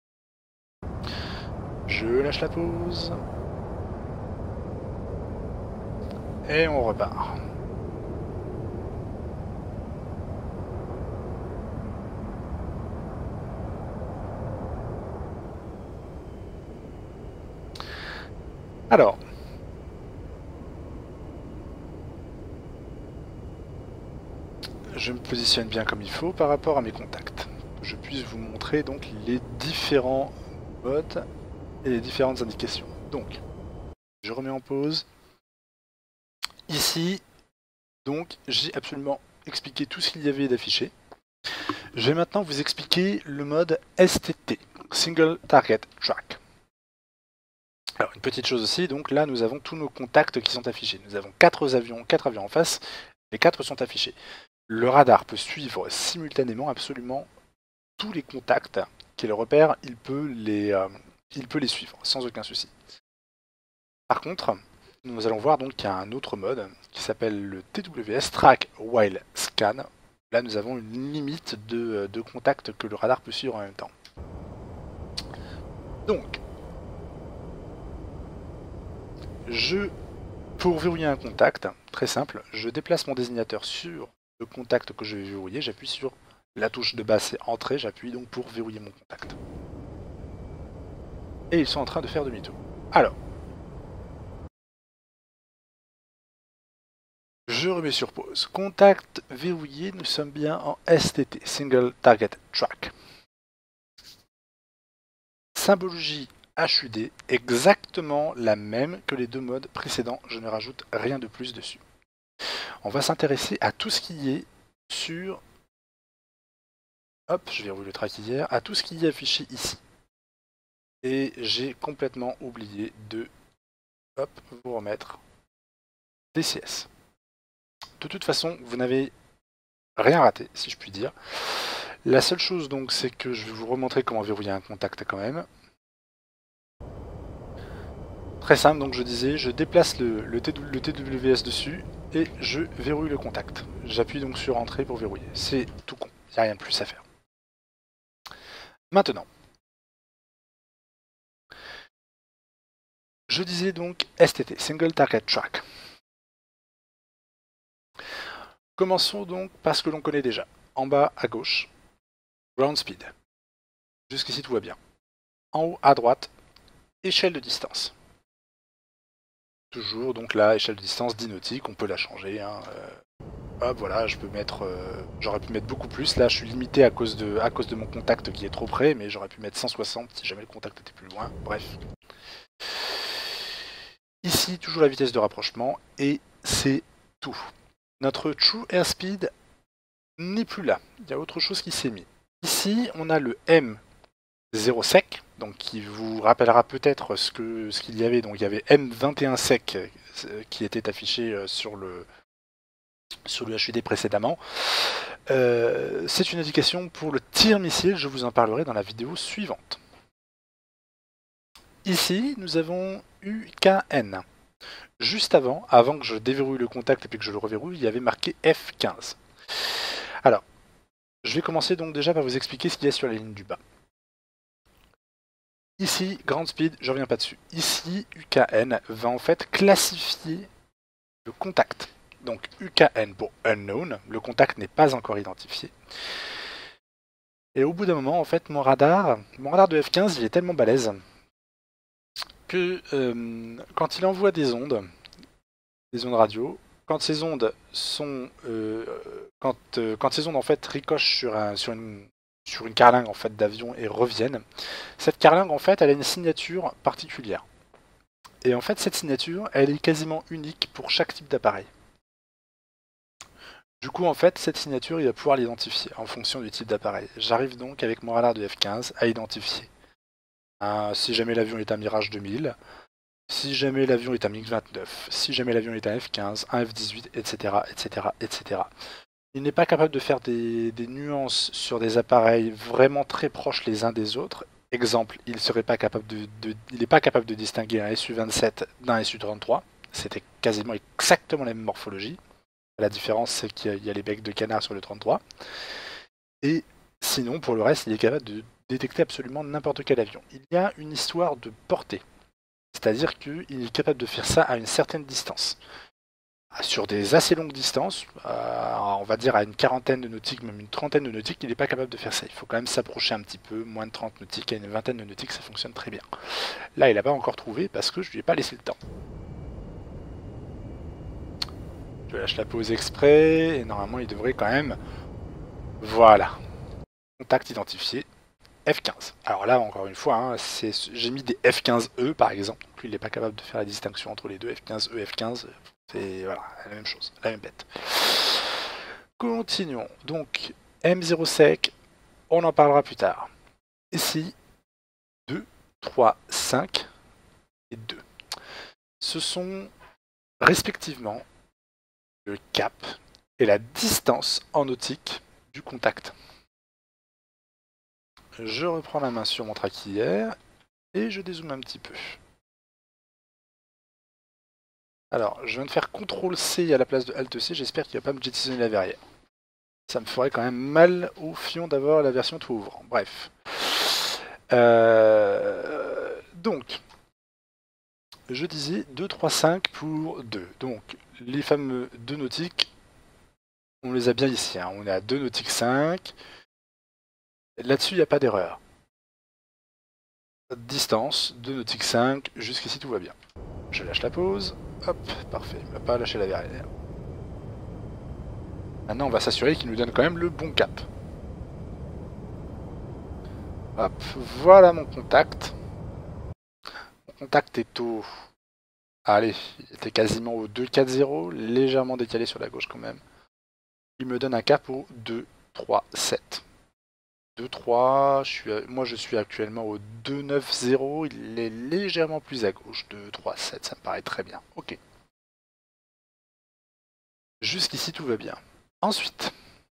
Je lâche la pause. Et on repart. Alors, je me positionne bien comme il faut par rapport à mes contacts. Que je puisse vous montrer donc les différents modes et les différentes indications. Donc, je remets en pause. Ici, donc, j'ai absolument expliqué tout ce qu'il y avait d'affiché. Je vais maintenant vous expliquer le mode STT. Single Target Track. Alors une petite chose aussi, donc là nous avons tous nos contacts qui sont affichés. Nous avons 4 avions en face, les 4 sont affichés. Le radar peut suivre simultanément absolument tous les contacts qu'il repère, il peut les suivre sans aucun souci. Par contre, nous allons voir donc qu'il y a un autre mode qui s'appelle le TWS Track While Scan. Là nous avons une limite de contacts que le radar peut suivre en même temps. Donc, pour verrouiller un contact, très simple, je déplace mon désignateur sur le contact que je vais verrouiller, j'appuie sur la touche de base, c'est entrée, j'appuie donc pour verrouiller mon contact. Et ils sont en train de faire demi-tour. Alors, je remets sur pause. Contact verrouillé, nous sommes bien en STT, Single Target Track. Symbologie HUD, exactement la même que les deux modes précédents, je ne rajoute rien de plus dessus. On va s'intéresser à tout ce qui est sur... Hop, je verrouille le track hier, à tout ce qui est affiché ici. Et j'ai complètement oublié de vous remettre DCS. De toute façon, vous n'avez rien raté, si je puis dire. La seule chose donc, c'est que je vais vous remontrer comment verrouiller un contact quand même. Très simple, donc je disais, je déplace le TWS dessus et je verrouille le contact. J'appuie donc sur Entrée pour verrouiller. C'est tout con, il n'y a rien de plus à faire. Maintenant, je disais donc STT, Single Target Track. Commençons donc par ce que l'on connaît déjà. En bas à gauche, Ground Speed. Jusqu'ici tout va bien. En haut à droite, échelle de distance. Toujours donc là, échelle de distance 10 nautiques, on peut la changer. Hein. Hop, voilà, je peux mettre. J'aurais pu mettre beaucoup plus. Là, je suis limité à cause de mon contact qui est trop près, mais j'aurais pu mettre 160 si jamais le contact était plus loin. Bref. Ici, toujours la vitesse de rapprochement, et c'est tout. Notre True Airspeed n'est plus là. Il y a autre chose qui s'est mis. Ici, on a le M0 sec, donc qui vous rappellera peut-être ce qu'il y avait. Donc il y avait M21 sec qui était affiché sur le HUD précédemment. C'est une indication pour le tir missile, je vous en parlerai dans la vidéo suivante. Ici, nous avons UKN. Juste avant que je déverrouille le contact et puis que je le reverrouille, il y avait marqué F15. Alors, je vais commencer donc déjà par vous expliquer ce qu'il y a sur la ligne du bas. Ici, Ground Speed, je reviens pas dessus. Ici, UKN va en fait classifier le contact. Donc UKN pour Unknown, le contact n'est pas encore identifié. Et au bout d'un moment, en fait, mon radar de F15, il est tellement balèze que quand il envoie des ondes radio, quand ces ondes sont, quand ces ondes en fait ricochent sur une carlingue en fait d'avion et reviennent, cette carlingue en fait elle a une signature particulière. Et en fait cette signature elle est quasiment unique pour chaque type d'appareil. Du coup en fait cette signature il va pouvoir l'identifier en fonction du type d'appareil. J'arrive donc avec mon radar de F15 à identifier si jamais l'avion est un Mirage 2000, si jamais l'avion est un MiG-29, si jamais l'avion est un F-15, un F-18, etc., etc., etc. Il n'est pas capable de faire des nuances sur des appareils vraiment très proches les uns des autres. Exemple, il n'est pas capable de distinguer un Su-27 d'un Su-33. C'était quasiment exactement la même morphologie. La différence, c'est qu'il y a les becs de canard sur le 33. Et sinon, pour le reste, il est capable de détecter absolument n'importe quel avion. Il y a une histoire de portée. C'est-à-dire qu'il est capable de faire ça à une certaine distance. Sur des assez longues distances, on va dire à une quarantaine de nautiques, même une trentaine de nautiques, il n'est pas capable de faire ça. Il faut quand même s'approcher un petit peu, moins de 30 nautiques, à une vingtaine de nautiques, ça fonctionne très bien. Là, il n'a pas encore trouvé parce que je lui ai pas laissé le temps. Je lâche la pause exprès, et normalement il devrait quand même... Voilà. Contact identifié. F15. Alors là, encore une fois, hein, j'ai mis des F15E par exemple. Donc lui, il n'est pas capable de faire la distinction entre les deux. F15E, F15, c'est voilà, la même chose, la même bête. Continuons. Donc, M0 sec, on en parlera plus tard. Ici, 3, 5 et 2. Ce sont respectivement le cap et la distance en nautique du contact. Je reprends la main sur mon traquillère et je dézoome un petit peu. Alors, je viens de faire CTRL-C à la place de Alt-C, j'espère qu'il ne va pas me jettisonner la verrière. Ça me ferait quand même mal au fion d'avoir la version tout ouvrant. Bref. Donc, je disais 2, 3, 5 pour 2. Donc, les fameux 2 nautiques, on les a bien ici. Hein. On est à 2 nautiques 5. Là-dessus, il n'y a pas d'erreur. Distance, 2 nautiques 5, jusqu'ici tout va bien. Je lâche la pause. Hop, parfait. Il ne va pas lâcher la verrière. Maintenant, on va s'assurer qu'il nous donne quand même le bon cap. Hop, voilà mon contact. Mon contact est au... Allez, il était quasiment au 2,40, légèrement décalé sur la gauche quand même. Il me donne un cap au 2,37. 2,3, moi je suis actuellement au 2,90, il est légèrement plus à gauche. 2,37, ça me paraît très bien. Ok. Jusqu'ici tout va bien. Ensuite,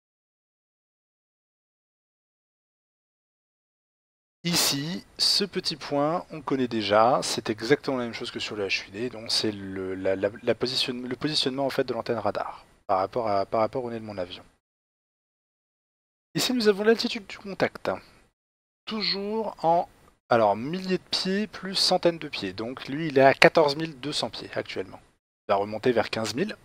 ici, ce petit point, on connaît déjà, c'est exactement la même chose que sur le HUD, donc c'est le positionnement en fait de l'antenne radar par rapport au nez de mon avion. Ici, nous avons l'altitude du contact, toujours en milliers de pieds plus centaines de pieds, donc lui il est à 14 200 pieds actuellement. Il va remonter vers 15 000.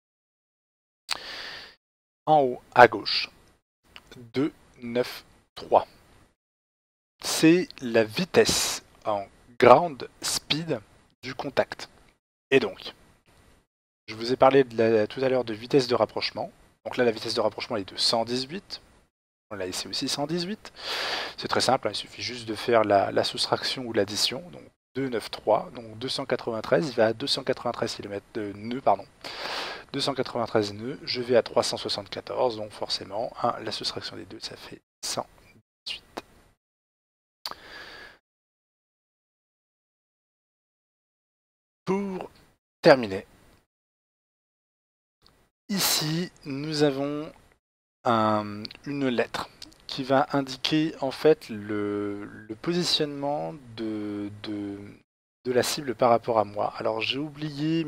En haut, à gauche, 2, 9, 3. C'est la vitesse en ground speed du contact. Et donc, je vous ai parlé tout à l'heure de vitesse de rapprochement. Donc là, la vitesse de rapprochement est de 118. On l'a ici aussi 118. C'est très simple, hein, il suffit juste de faire la soustraction ou l'addition. Donc 293, donc 293, il va à 293 km de nœuds, pardon. 293 nœuds, je vais à 374, donc forcément, hein, la soustraction des deux, ça fait 118. Pour terminer, ici, nous avons une lettre qui va indiquer en fait le positionnement de la cible par rapport à moi. Alors j'ai oublié,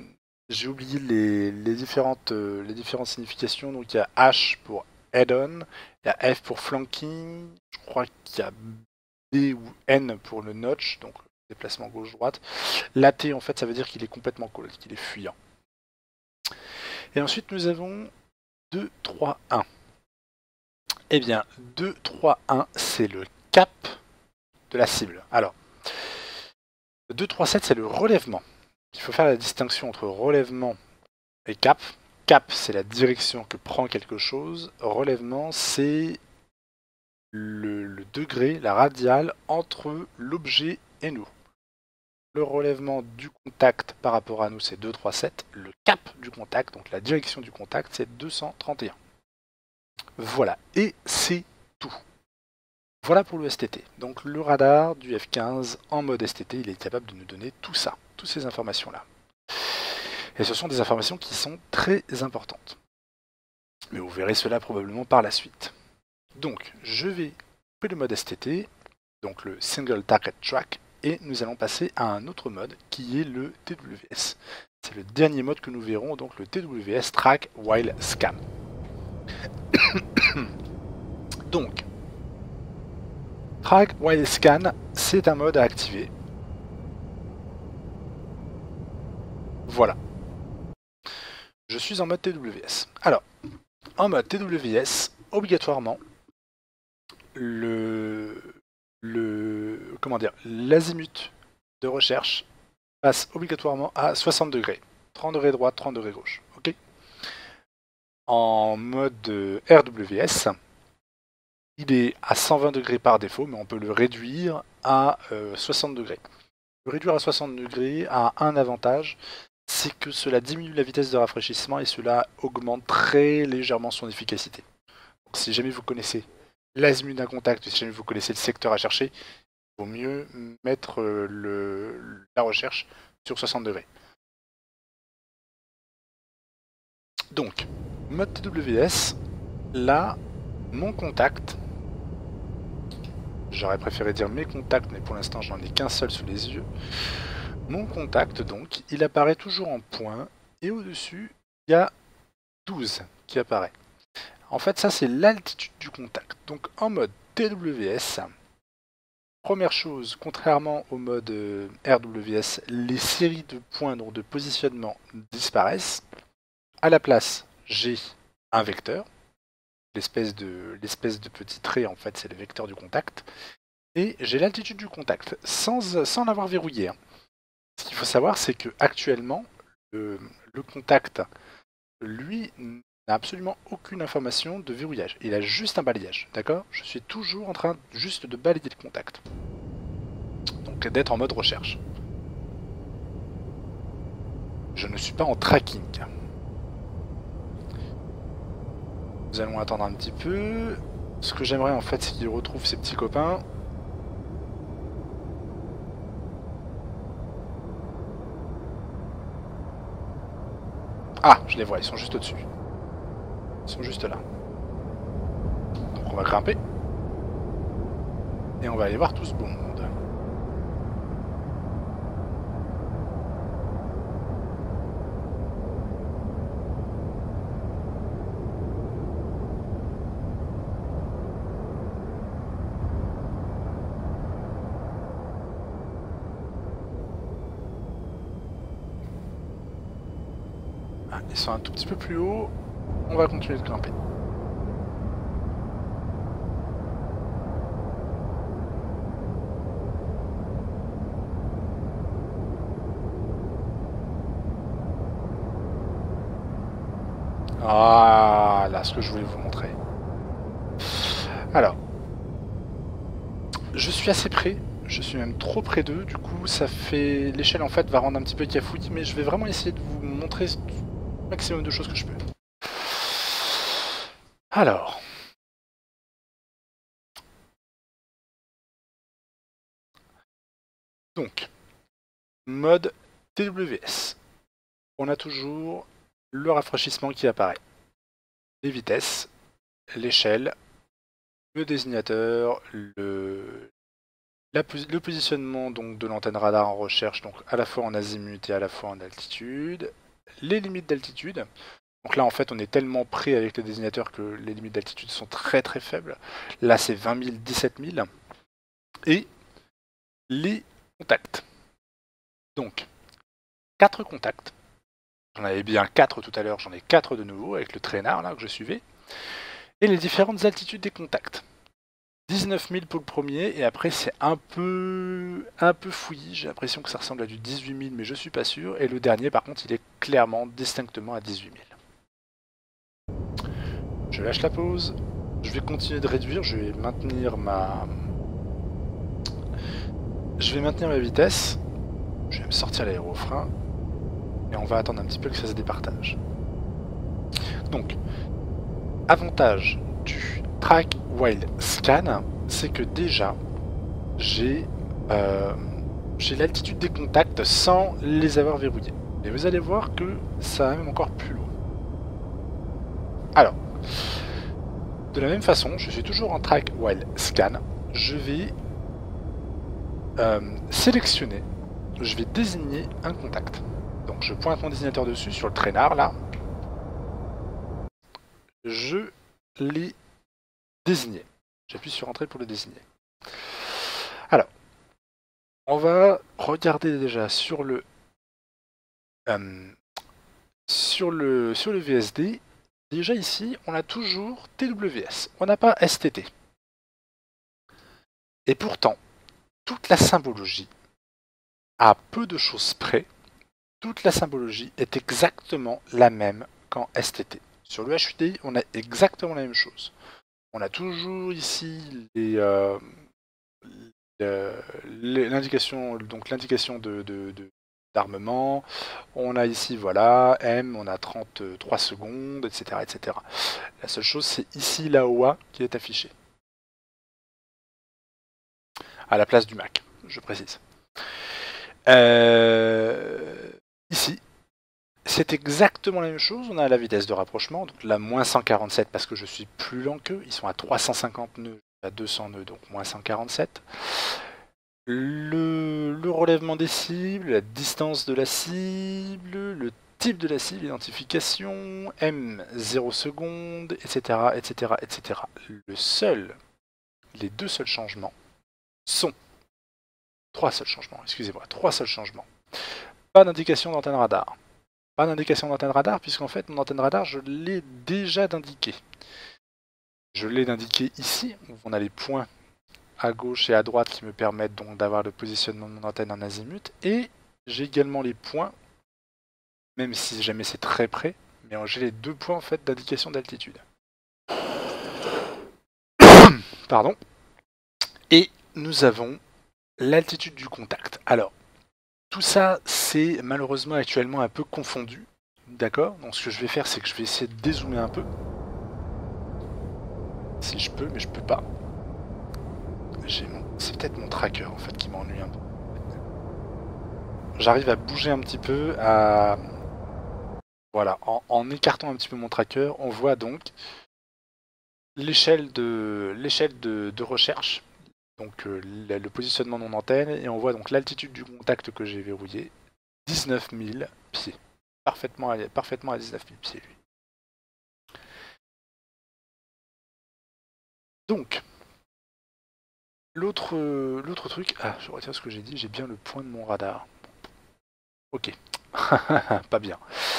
les différentes significations. Donc il y a H pour head-on, il y a F pour flanking, je crois qu'il y a D ou N pour le notch, donc déplacement gauche-droite. La T en fait ça veut dire qu'il est complètement collé, qu'il est fuyant. Et ensuite nous avons 2, 3, 1. Eh bien, 2, 3, 1, c'est le cap de la cible. Alors, 2, 3, 7, c'est le relèvement. Il faut faire la distinction entre relèvement et cap. Cap, c'est la direction que prend quelque chose. Relèvement, c'est le degré, la radiale entre l'objet et nous. Le relèvement du contact par rapport à nous, c'est 2, 3, 7. Le cap du contact, donc la direction du contact, c'est 231. Voilà, et c'est tout. Voilà pour le STT. Donc le radar du F-15 en mode STT, il est capable de nous donner tout ça, toutes ces informations-là. Et ce sont des informations qui sont très importantes. Mais vous verrez cela probablement par la suite. Donc je vais couper le mode STT, donc le Single Target Track, et nous allons passer à un autre mode qui est le TWS. C'est le dernier mode que nous verrons, donc le TWS Track While Scan. Donc, Track While Scan, c'est un mode à activer. Voilà. Je suis en mode TWS. Alors, en mode TWS, obligatoirement, l'azimut de recherche passe obligatoirement à 60 degrés. 30 degrés droite, 30 degrés gauche. Ok. En mode RWS, il est à 120 degrés par défaut, mais on peut le réduire à 60 degrés. Le réduire à 60 degrés a un avantage, c'est que cela diminue la vitesse de rafraîchissement et cela augmente très légèrement son efficacité. Donc, si jamais vous connaissez l'azimut d'un contact, si jamais vous connaissez le secteur à chercher, vaut mieux mettre la recherche sur 60 degrés. Donc, mode TWS, là, mon contact, j'aurais préféré dire mes contacts, mais pour l'instant j'en ai qu'un seul sous les yeux. Mon contact, donc, il apparaît toujours en point, et au-dessus, il y a 12 qui apparaît. En fait, ça c'est l'altitude du contact. Donc en mode TWS, première chose, contrairement au mode RWS, les séries de points, donc de positionnement, disparaissent. À la place, j'ai un vecteur. L'espèce de petit trait, en fait, c'est le vecteur du contact. Et j'ai l'altitude du contact, sans l'avoir verrouillé. Hein. Ce qu'il faut savoir, c'est que actuellement, le contact, lui, n'a absolument aucune information de verrouillage. Il a juste un balayage, d'accord? Je suis toujours en train juste de balayer le contact. Donc d'être en mode recherche. Je ne suis pas en tracking. Nous allons attendre un petit peu. Ce que j'aimerais en fait, c'est qu'il retrouve ses petits copains. Ah, je les vois, ils sont juste au-dessus. Ils sont juste là. Donc on va grimper. Et on va aller voir tout ce beau monde. Ah, ils sont un tout petit peu plus haut. On va continuer de grimper. Ah, là, ce que je voulais vous montrer. Alors, je suis assez près, je suis même trop près d'eux, du coup ça fait... L'échelle en fait va rendre un petit peu cafouille, mais je vais vraiment essayer de vous montrer le maximum de choses que je peux. Alors... Donc, mode TWS. On a toujours le rafraîchissement qui apparaît. Les vitesses, l'échelle, le désignateur, le positionnement donc, de l'antenne radar en recherche, donc à la fois en azimut et à la fois en altitude, les limites d'altitude. Donc là en fait on est tellement près avec le désignateur que les limites d'altitude sont très très faibles. Là c'est 20 000, 17 000. Et les contacts. Donc 4 contacts. J'en avais bien 4 tout à l'heure, j'en ai 4 de nouveau avec le traînard là que je suivais. Et les différentes altitudes des contacts. 19 000 pour le premier, et après c'est un peu fouillis, j'ai l'impression que ça ressemble à du 18 000, mais je suis pas sûr, et le dernier par contre il est clairement, distinctement à 18 000. Je lâche la pause, je vais continuer de réduire, je vais maintenir ma vitesse, je vais me sortir l'aérofrein, et on va attendre un petit peu que ça se départage. Donc, avantage du Track While Scan, c'est que déjà j'ai l'altitude des contacts sans les avoir verrouillés. Et vous allez voir que ça va même encore plus loin. Alors, de la même façon, je suis toujours en Track While Scan. Je vais sélectionner, je vais désigner un contact. Donc je pointe mon désignateur dessus sur le traînard là. Je l'ai désigné. J'appuie sur Entrée pour le désigner. Alors, on va regarder déjà sur le VSD. Déjà ici, on a toujours TWS. On n'a pas STT. Et pourtant, toute la symbologie, à peu de choses près, toute la symbologie est exactement la même qu'en STT. Sur le HUD, on a exactement la même chose. On a toujours ici l'indication d'armement. On a ici, voilà, M, on a 33 secondes, etc., etc. La seule chose, c'est ici l'AOA qui est affichée. à la place du Mac, je précise. Ici, c'est exactement la même chose. On a la vitesse de rapprochement, donc là moins 147 parce que je suis plus lent qu'eux. Ils sont à 350 nœuds, à 200 nœuds, donc moins 147. Le relèvement des cibles, la distance de la cible, le type de la cible, l'identification, M 0 secondes, etc., etc., etc. Les deux seuls changements sont... Trois seuls changements. Pas d'indication d'antenne radar. Pas d'indication d'antenne radar, puisqu'en fait, mon antenne radar, je l'ai déjà indiqué. Je l'ai indiqué ici, où on a les points à gauche et à droite qui me permettent donc d'avoir le positionnement de mon antenne en azimut. Et j'ai également les points, même si jamais c'est très près, mais j'ai les deux points en fait d'indication d'altitude. Pardon. Et nous avons l'altitude du contact. Alors, tout ça, c'est malheureusement actuellement un peu confondu. D'accord? Donc ce que je vais faire, c'est que je vais essayer de dézoomer un peu. Si je peux, mais je peux pas. C'est peut-être mon tracker en fait qui m'ennuie un peu. J'arrive à bouger un petit peu, voilà, en écartant un petit peu mon tracker, on voit donc l'échelle de recherche, donc le positionnement de mon antenne, et on voit donc l'altitude du contact que j'ai verrouillé, 19 000 pieds. Parfaitement à 19 000 pieds, lui. Donc, l'autre truc... Ah, je retire ce que j'ai dit, j'ai bien le point de mon radar. Ok. Pas bien.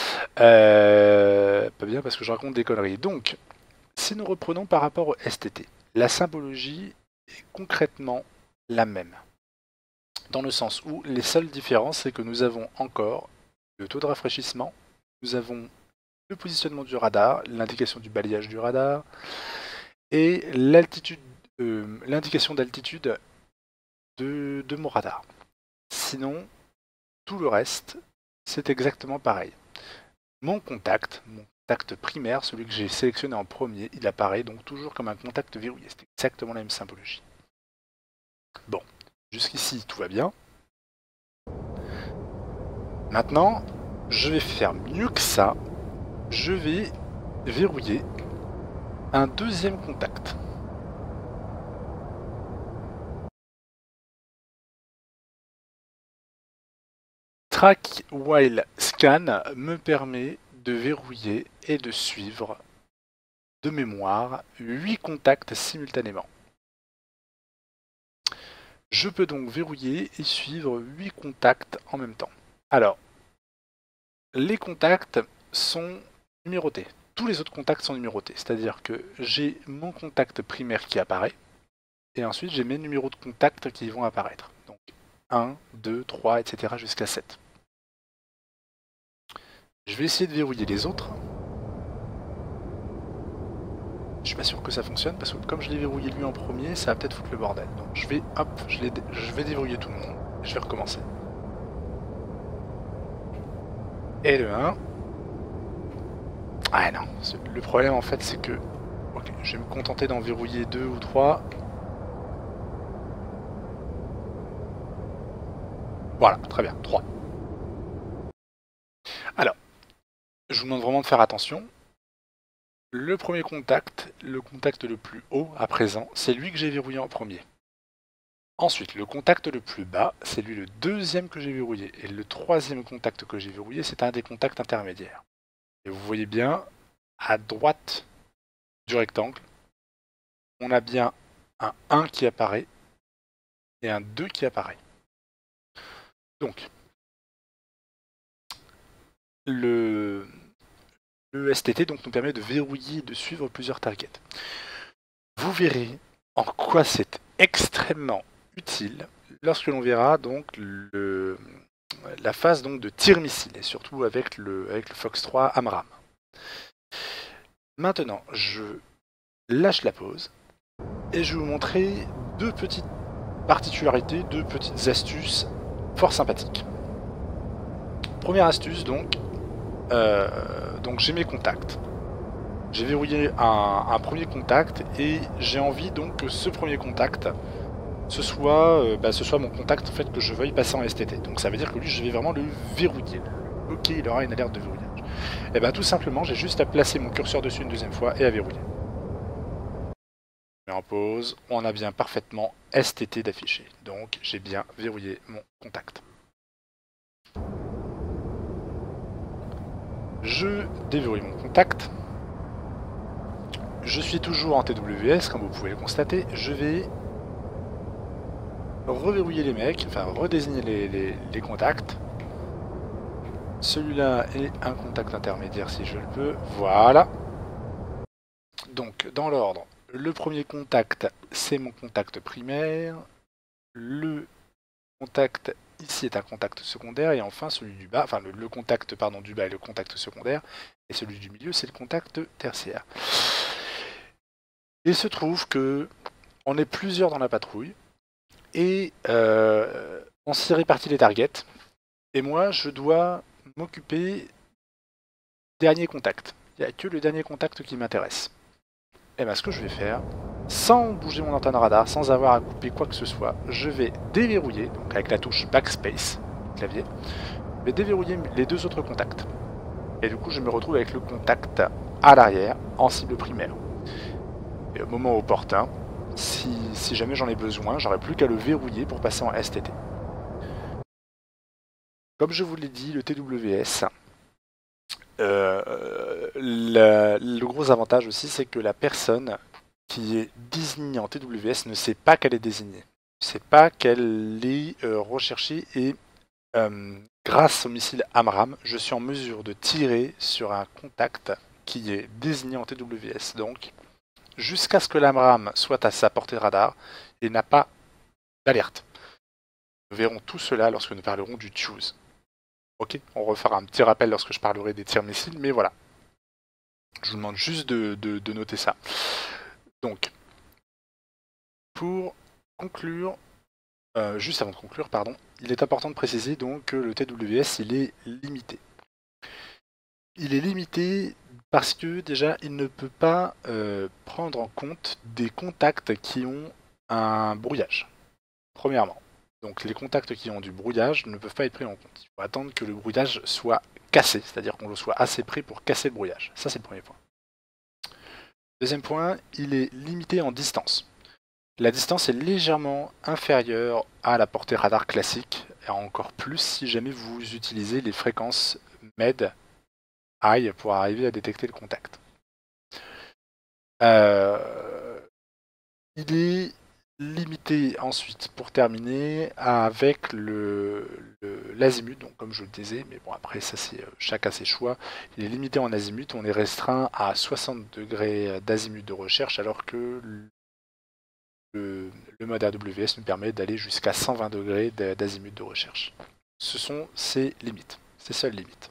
Pas bien parce que je raconte des conneries. Donc, si nous reprenons par rapport au STT, la symbologie est concrètement la même. Dans le sens où les seules différences, c'est que nous avons encore le taux de rafraîchissement, nous avons le positionnement du radar, l'indication du balayage du radar, et l'indication d'altitude de mon radar. Sinon, tout le reste, c'est exactement pareil. Mon contact primaire, celui que j'ai sélectionné en premier, il apparaît donc toujours comme un contact verrouillé. C'est exactement la même symbologie. Bon, jusqu'ici, tout va bien. Maintenant, je vais faire mieux que ça. Je vais verrouiller un deuxième contact. Track While Scan me permet de verrouiller et de suivre de mémoire 8 contacts simultanément. Je peux donc verrouiller et suivre 8 contacts en même temps. Alors, les contacts sont numérotés. Tous les autres contacts sont numérotés. C'est-à-dire que j'ai mon contact primaire qui apparaît, et ensuite j'ai mes numéros de contacts qui vont apparaître. Donc 1, 2, 3, etc. jusqu'à 7. Je vais essayer de verrouiller les autres. Je suis pas sûr que ça fonctionne parce que comme je l'ai verrouillé lui en premier, ça va peut-être foutre le bordel. Donc je vais, hop, je vais déverrouiller tout le monde. Je vais recommencer. Et le 1. Ah non, le problème en fait c'est que... Ok, je vais me contenter d'en verrouiller 2 ou 3. Voilà, très bien, 3. Alors, je vous demande vraiment de faire attention. Le premier contact, le contact le plus haut à présent, c'est lui que j'ai verrouillé en premier. Ensuite, le contact le plus bas, c'est lui le deuxième que j'ai verrouillé. Et le troisième contact que j'ai verrouillé, c'est un des contacts intermédiaires. Et vous voyez bien, à droite du rectangle, on a bien un 1 qui apparaît et un 2 qui apparaît. Donc, le STT donc, nous permet de verrouiller et de suivre plusieurs targets. Vous verrez en quoi c'est extrêmement utile lorsque l'on verra donc la phase donc, de tir missile, et surtout avec le Fox 3 AMRAAM. Maintenant, je lâche la pause et je vais vous montrer deux petites particularités, deux petites astuces fort sympathiques. Première astuce donc j'ai mes contacts. J'ai verrouillé un premier contact et j'ai envie donc que ce premier contact ce soit mon contact en fait que je veuille passer en STT. Donc ça veut dire que lui, je vais vraiment le verrouiller. Ok, il aura une alerte de verrouillage. Et bien tout simplement, j'ai juste à placer mon curseur dessus une deuxième fois et à verrouiller. Je mets en pause, on a bien parfaitement STT d'affiché. Donc j'ai bien verrouillé mon contact. Je déverrouille mon contact. Je suis toujours en TWS, comme vous pouvez le constater. Je vais reverrouiller les mecs, enfin redésigner les contacts. Celui-là est un contact intermédiaire si je le peux. Voilà. Donc, dans l'ordre, le premier contact, c'est mon contact primaire. Le contact ici est un contact secondaire. Et enfin, celui du bas, enfin le contact pardon, du bas est le contact secondaire. Et celui du milieu, c'est le contact tertiaire. Il se trouve que on est plusieurs dans la patrouille. Et on s'y répartit les targets. Et moi, je dois m'occuper dernier contact. Il n'y a que le dernier contact qui m'intéresse. Et bien ce que je vais faire, sans bouger mon antenne radar, sans avoir à couper quoi que ce soit, je vais déverrouiller, donc avec la touche Backspace, clavier, je vais déverrouiller les deux autres contacts. Et du coup je me retrouve avec le contact à l'arrière, en cible primaire. Et au moment opportun, si jamais j'en ai besoin, j'aurai plus qu'à le verrouiller pour passer en STT. Comme je vous l'ai dit, le TWS, le gros avantage aussi, c'est que la personne qui est désignée en TWS ne sait pas qu'elle est désignée, ne sait pas qu'elle est recherchée et grâce au missile AMRAAM, je suis en mesure de tirer sur un contact qui est désigné en TWS. Donc, jusqu'à ce que l'AMRAAM soit à sa portée de radar, il n'a pas d'alerte. Nous verrons tout cela lorsque nous parlerons du choose. Ok, on refera un petit rappel lorsque je parlerai des tirs missiles, mais voilà. Je vous demande juste de noter ça. Donc, pour conclure, juste avant de conclure, pardon, il est important de préciser donc que le TWS il est limité. Il est limité parce que déjà il ne peut pas prendre en compte des contacts qui ont un brouillage. Premièrement. Donc les contacts qui ont du brouillage ne peuvent pas être pris en compte. Il faut attendre que le brouillage soit cassé, c'est-à-dire qu'on le soit assez près pour casser le brouillage. Ça c'est le premier point. Deuxième point, il est limité en distance. La distance est légèrement inférieure à la portée radar classique, et encore plus si jamais vous utilisez les fréquences MED high pour arriver à détecter le contact. Il est limité ensuite, pour terminer, avec l'azimut, donc comme je le disais, mais bon après ça c'est chacun ses choix. Il est limité en azimut, on est restreint à 60 degrés d'azimut de recherche, alors que le mode AWS nous permet d'aller jusqu'à 120 degrés d'azimut de recherche. Ce sont ses limites, ses seules limites.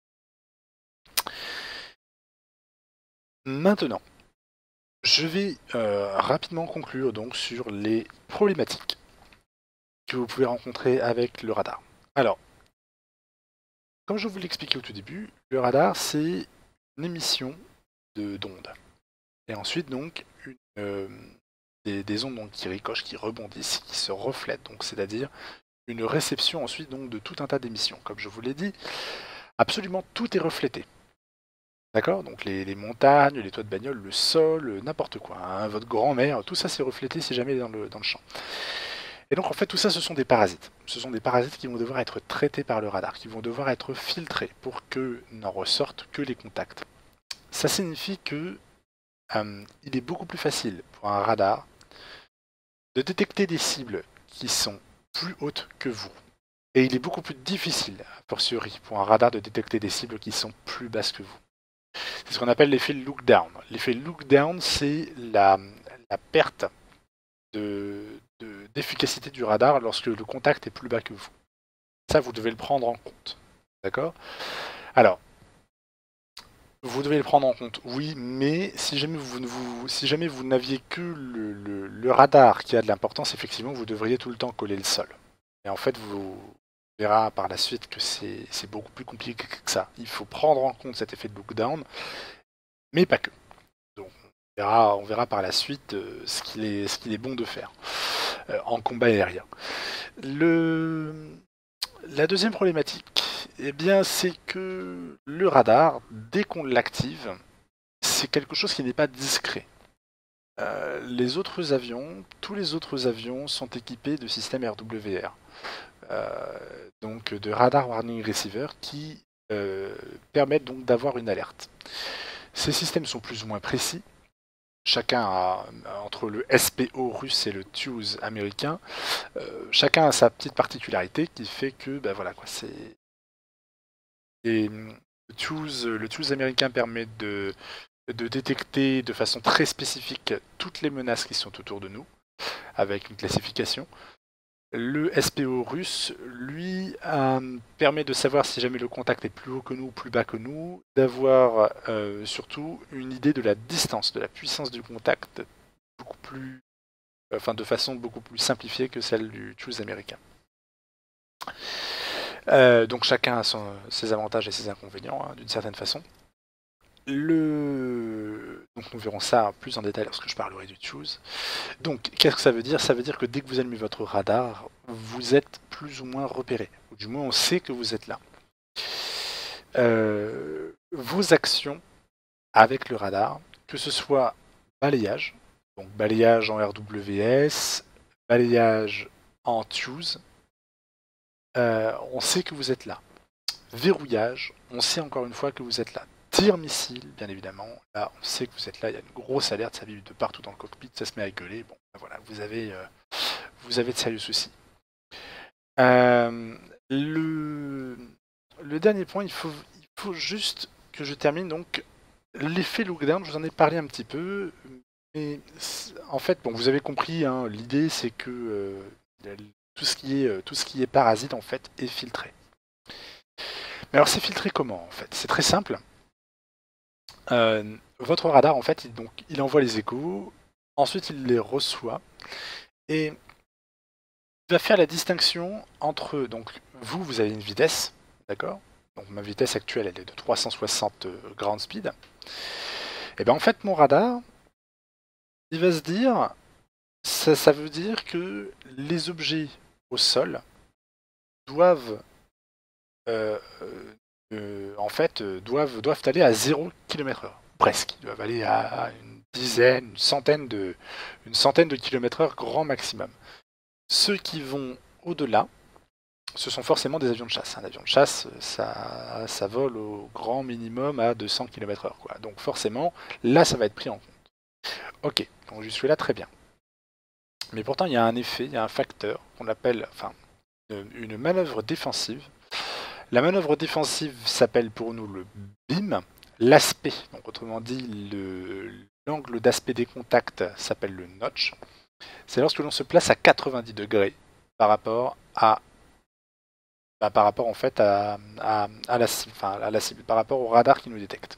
Maintenant, je vais rapidement conclure donc sur les problématiques que vous pouvez rencontrer avec le radar. Alors, comme je vous l'expliquais au tout début, le radar c'est une émission d'ondes. Et ensuite donc des ondes donc, qui ricochent, qui rebondissent, qui se reflètent, donc c'est-à-dire une réception ensuite donc de tout un tas d'émissions. Comme je vous l'ai dit, absolument tout est reflété. D'accord? Donc les montagnes, les toits de bagnole, le sol, n'importe quoi. Hein, votre grand-mère, tout ça c'est reflété si jamais dans le champ. Et donc en fait tout ça ce sont des parasites. Ce sont des parasites qui vont devoir être traités par le radar, qui vont devoir être filtrés pour que n'en ressortent que les contacts. Ça signifie que il est beaucoup plus facile pour un radar de détecter des cibles qui sont plus hautes que vous. Et il est beaucoup plus difficile, a fortiori, pour un radar de détecter des cibles qui sont plus basses que vous. C'est ce qu'on appelle l'effet look down. L'effet look down, c'est la perte d'efficacité du radar lorsque le contact est plus bas que vous. Ça, vous devez le prendre en compte. D'accord? Alors, vous devez le prendre en compte, oui, mais si jamais vous n'aviez que le radar qui a de l'importance, effectivement, vous devriez tout le temps coller le sol. Et en fait, vous verrez par la suite que c'est beaucoup plus compliqué que ça. Il faut prendre en compte cet effet de look down, mais pas que. Donc, On verra par la suite ce qu'il est bon de faire en combat aérien. La deuxième problématique, eh bien, c'est que le radar, dès qu'on l'active, c'est quelque chose qui n'est pas discret. Tous les autres avions sont équipés de systèmes RWR, donc de Radar Warning Receiver, qui permettent donc d'avoir une alerte. Ces systèmes sont plus ou moins précis. Chacun a, entre le SPO russe et le TUS américain, chacun a sa petite particularité qui fait que, ben voilà quoi, c'est. Et le TUS américain permet de détecter de façon très spécifique toutes les menaces qui sont autour de nous, avec une classification. Le SPO russe, lui, permet de savoir si jamais le contact est plus haut que nous ou plus bas que nous, d'avoir surtout une idée de la distance, de la puissance du contact, de façon beaucoup plus simplifiée que celle du TUS américain. Donc chacun a ses avantages et ses inconvénients, hein, d'une certaine façon. Donc nous verrons ça plus en détail lorsque je parlerai du TUS. Donc qu'est-ce que ça veut dire? Ça veut dire que dès que vous allumez votre radar, vous êtes plus ou moins repéré. Ou du moins on sait que vous êtes là. Vos actions avec le radar, que ce soit balayage, donc balayage en RWS, balayage en TUS, on sait que vous êtes là. Verrouillage, on sait encore une fois que vous êtes là. Tir missile, bien évidemment, là on sait que vous êtes là, il y a une grosse alerte, ça vibre de partout dans le cockpit, ça se met à gueuler, bon ben voilà, vous avez de sérieux soucis. Le dernier point, il faut juste que je termine, donc l'effet lockdown, je vous en ai parlé un petit peu, mais en fait, bon, vous avez compris, hein, l'idée c'est que tout ce qui est parasite en fait est filtré. Mais alors c'est filtré comment en fait? C'est très simple. Votre radar, en fait, il envoie les échos, ensuite il les reçoit, et il va faire la distinction entre, donc vous avez une vitesse, d'accord? Donc ma vitesse actuelle, elle est de 360 ground speed. Et bien en fait, mon radar, il va se dire, ça veut dire que les objets au sol doivent doivent aller à 0 km/h. Presque. Ils doivent aller à une dizaine, une centaine de km/h grand maximum. Ceux qui vont au-delà, ce sont forcément des avions de chasse. Un avion de chasse, ça vole au grand minimum à 200 km/h. Donc forcément, là, ça va être pris en compte. Ok, donc jusque-là, très bien. Mais pourtant, il y a un effet, il y a un facteur qu'on appelle une manœuvre défensive. La manœuvre défensive s'appelle pour nous le BIM. L'aspect, donc autrement dit l'angle d'aspect des contacts s'appelle le notch. C'est lorsque l'on se place à 90 degrés par rapport en fait à la cible, par rapport au radar qui nous détecte.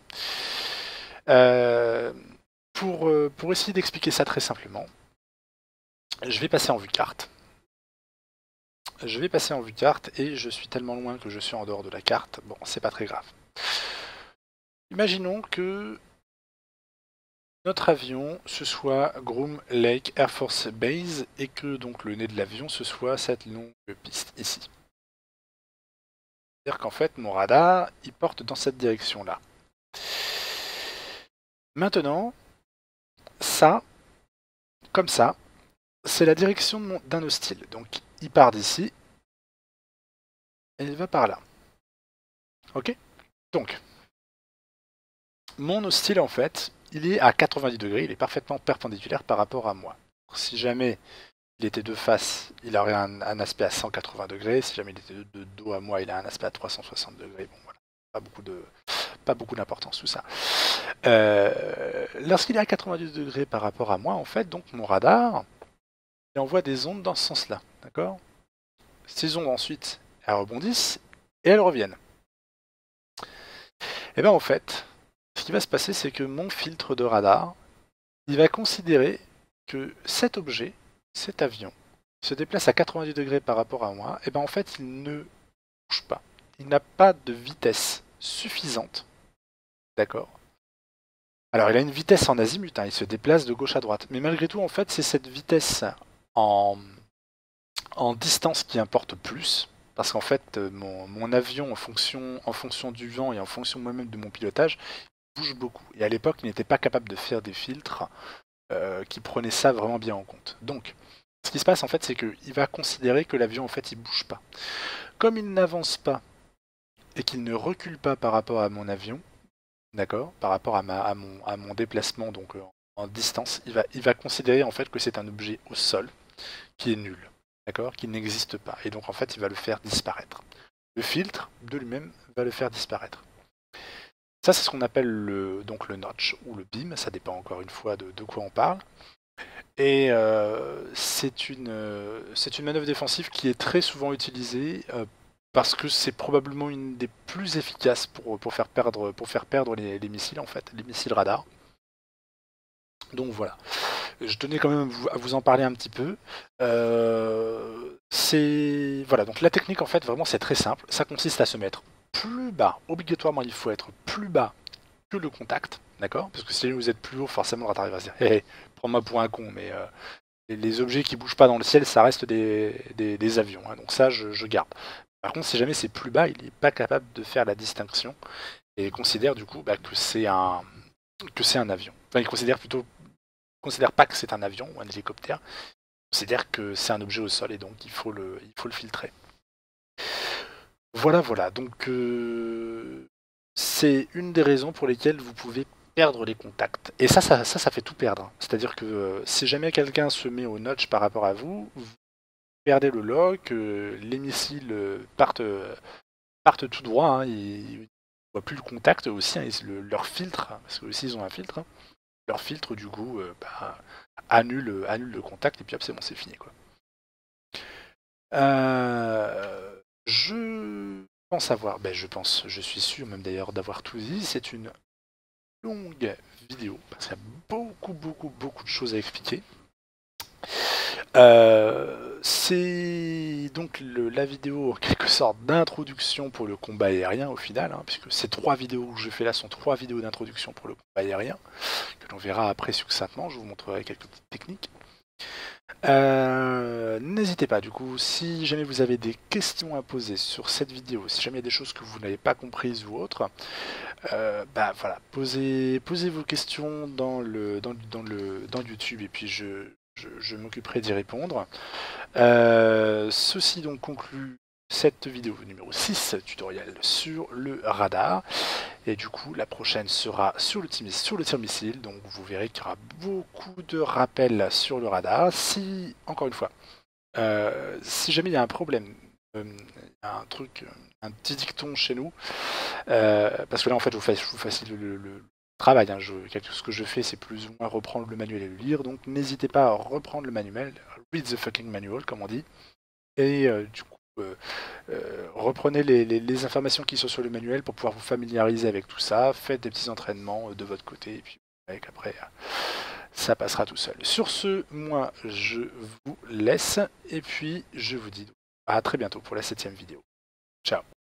Pour essayer d'expliquer ça très simplement, je vais passer en vue carte. Je vais passer en vue carte et je suis tellement loin que je suis en dehors de la carte. Bon, c'est pas très grave. Imaginons que notre avion ce soit Groom Lake Air Force Base et que donc le nez de l'avion ce soit cette longue piste ici. C'est-à-dire qu'en fait mon radar il porte dans cette direction-là. Maintenant, ça, comme ça, c'est la direction d'un hostile. Donc il part d'ici et il va par là. Ok? Donc, mon hostile en fait, il est à 90 degrés, il est parfaitement perpendiculaire par rapport à moi. Si jamais il était de face, il aurait un aspect à 180 degrés. Si jamais il était de dos à moi, il a un aspect à 360 degrés. Bon, voilà. Pas beaucoup d'importance tout ça. Lorsqu'il est à 90 degrés par rapport à moi, en fait, donc mon radar, il envoie des ondes dans ce sens-là. D'accord? Ces ondes ensuite, elles rebondissent et elles reviennent. Et bien en fait, ce qui va se passer, c'est que mon filtre de radar, il va considérer que cet objet, cet avion, se déplace à 90 degrés par rapport à moi, et bien en fait il ne bouge pas. Il n'a pas de vitesse suffisante, d'accord, Alors il a une vitesse en azimut, hein, il se déplace de gauche à droite. Mais malgré tout, en fait, c'est cette vitesse en, en distance qui importe plus. Parce qu'en fait, mon avion, en fonction du vent et en fonction moi-même de mon pilotage, bouge beaucoup. Et à l'époque, il n'était pas capable de faire des filtres qui prenaient ça vraiment bien en compte. Donc, ce qui se passe en fait, c'est qu'il va considérer que l'avion en fait il bouge pas. Comme il n'avance pas et qu'il ne recule pas par rapport à mon avion, d'accord, par rapport à mon déplacement donc en distance, il va considérer en fait que c'est un objet au sol qui est nul, d'accord, qui n'existe pas. Et donc en fait, il va le faire disparaître. Le filtre de lui-même va le faire disparaître. Ça, c'est ce qu'on appelle donc le notch ou le beam, ça dépend encore une fois de quoi on parle. Et c'est une manœuvre défensive qui est très souvent utilisée parce que c'est probablement une des plus efficaces pour faire perdre les missiles en fait, les missiles radars. Donc voilà, je tenais quand même à vous en parler un petit peu. Voilà, donc la technique en fait vraiment c'est très simple, ça consiste à se mettre plus bas, obligatoirement il faut être plus bas que le contact, d'accord? Parce que si vous êtes plus haut, forcément le radar va se dire hey, prends-moi pour un con, mais les objets qui bougent pas dans le ciel, ça reste des avions, hein, donc ça je garde. Par contre, si jamais c'est plus bas, il n'est pas capable de faire la distinction et considère du coup que c'est un avion. Enfin, il considère pas que c'est un avion ou un hélicoptère, il considère que c'est un objet au sol et donc il faut le filtrer. Voilà, voilà. Donc c'est une des raisons pour lesquelles vous pouvez perdre les contacts. Et ça fait tout perdre. C'est-à-dire que si jamais quelqu'un se met au notch par rapport à vous, vous perdez le lock, les missiles partent tout droit, hein, ils ne voient plus le contact aussi, hein, leur filtre, parce que aussi ils ont un filtre, hein, leur filtre du coup annule le contact et puis hop c'est bon, c'est fini quoi. Je pense avoir, je suis sûr même d'ailleurs d'avoir tout dit, c'est une longue vidéo, parce qu'il y a beaucoup de choses à expliquer. C'est donc la vidéo en quelque sorte d'introduction pour le combat aérien au final, hein, puisque ces 3 vidéos que je fais là sont 3 vidéos d'introduction pour le combat aérien, que l'on verra après succinctement, je vous montrerai quelques petites techniques. N'hésitez pas du coup, si jamais vous avez des questions à poser sur cette vidéo, si jamais il y a des choses que vous n'avez pas comprises ou autres, voilà, posez vos questions dans YouTube et puis je m'occuperai d'y répondre. Ceci donc conclut cette vidéo numéro 6 tutoriel sur le radar. Et du coup, la prochaine sera sur le tir missile. Donc vous verrez qu'il y aura beaucoup de rappels sur le radar. Si, encore une fois, si jamais il y a un problème, un petit dicton chez nous, parce que là en fait je vous facilite le travail, hein, ce que je fais c'est plus ou moins reprendre le manuel et le lire, donc n'hésitez pas à reprendre le manuel, read the fucking manual comme on dit, et du coup reprenez les informations qui sont sur le manuel pour pouvoir vous familiariser avec tout ça, faites des petits entraînements de votre côté, et puis après ça passera tout seul. Sur ce, moi je vous laisse, et puis je vous dis à très bientôt pour la 7e vidéo. Ciao.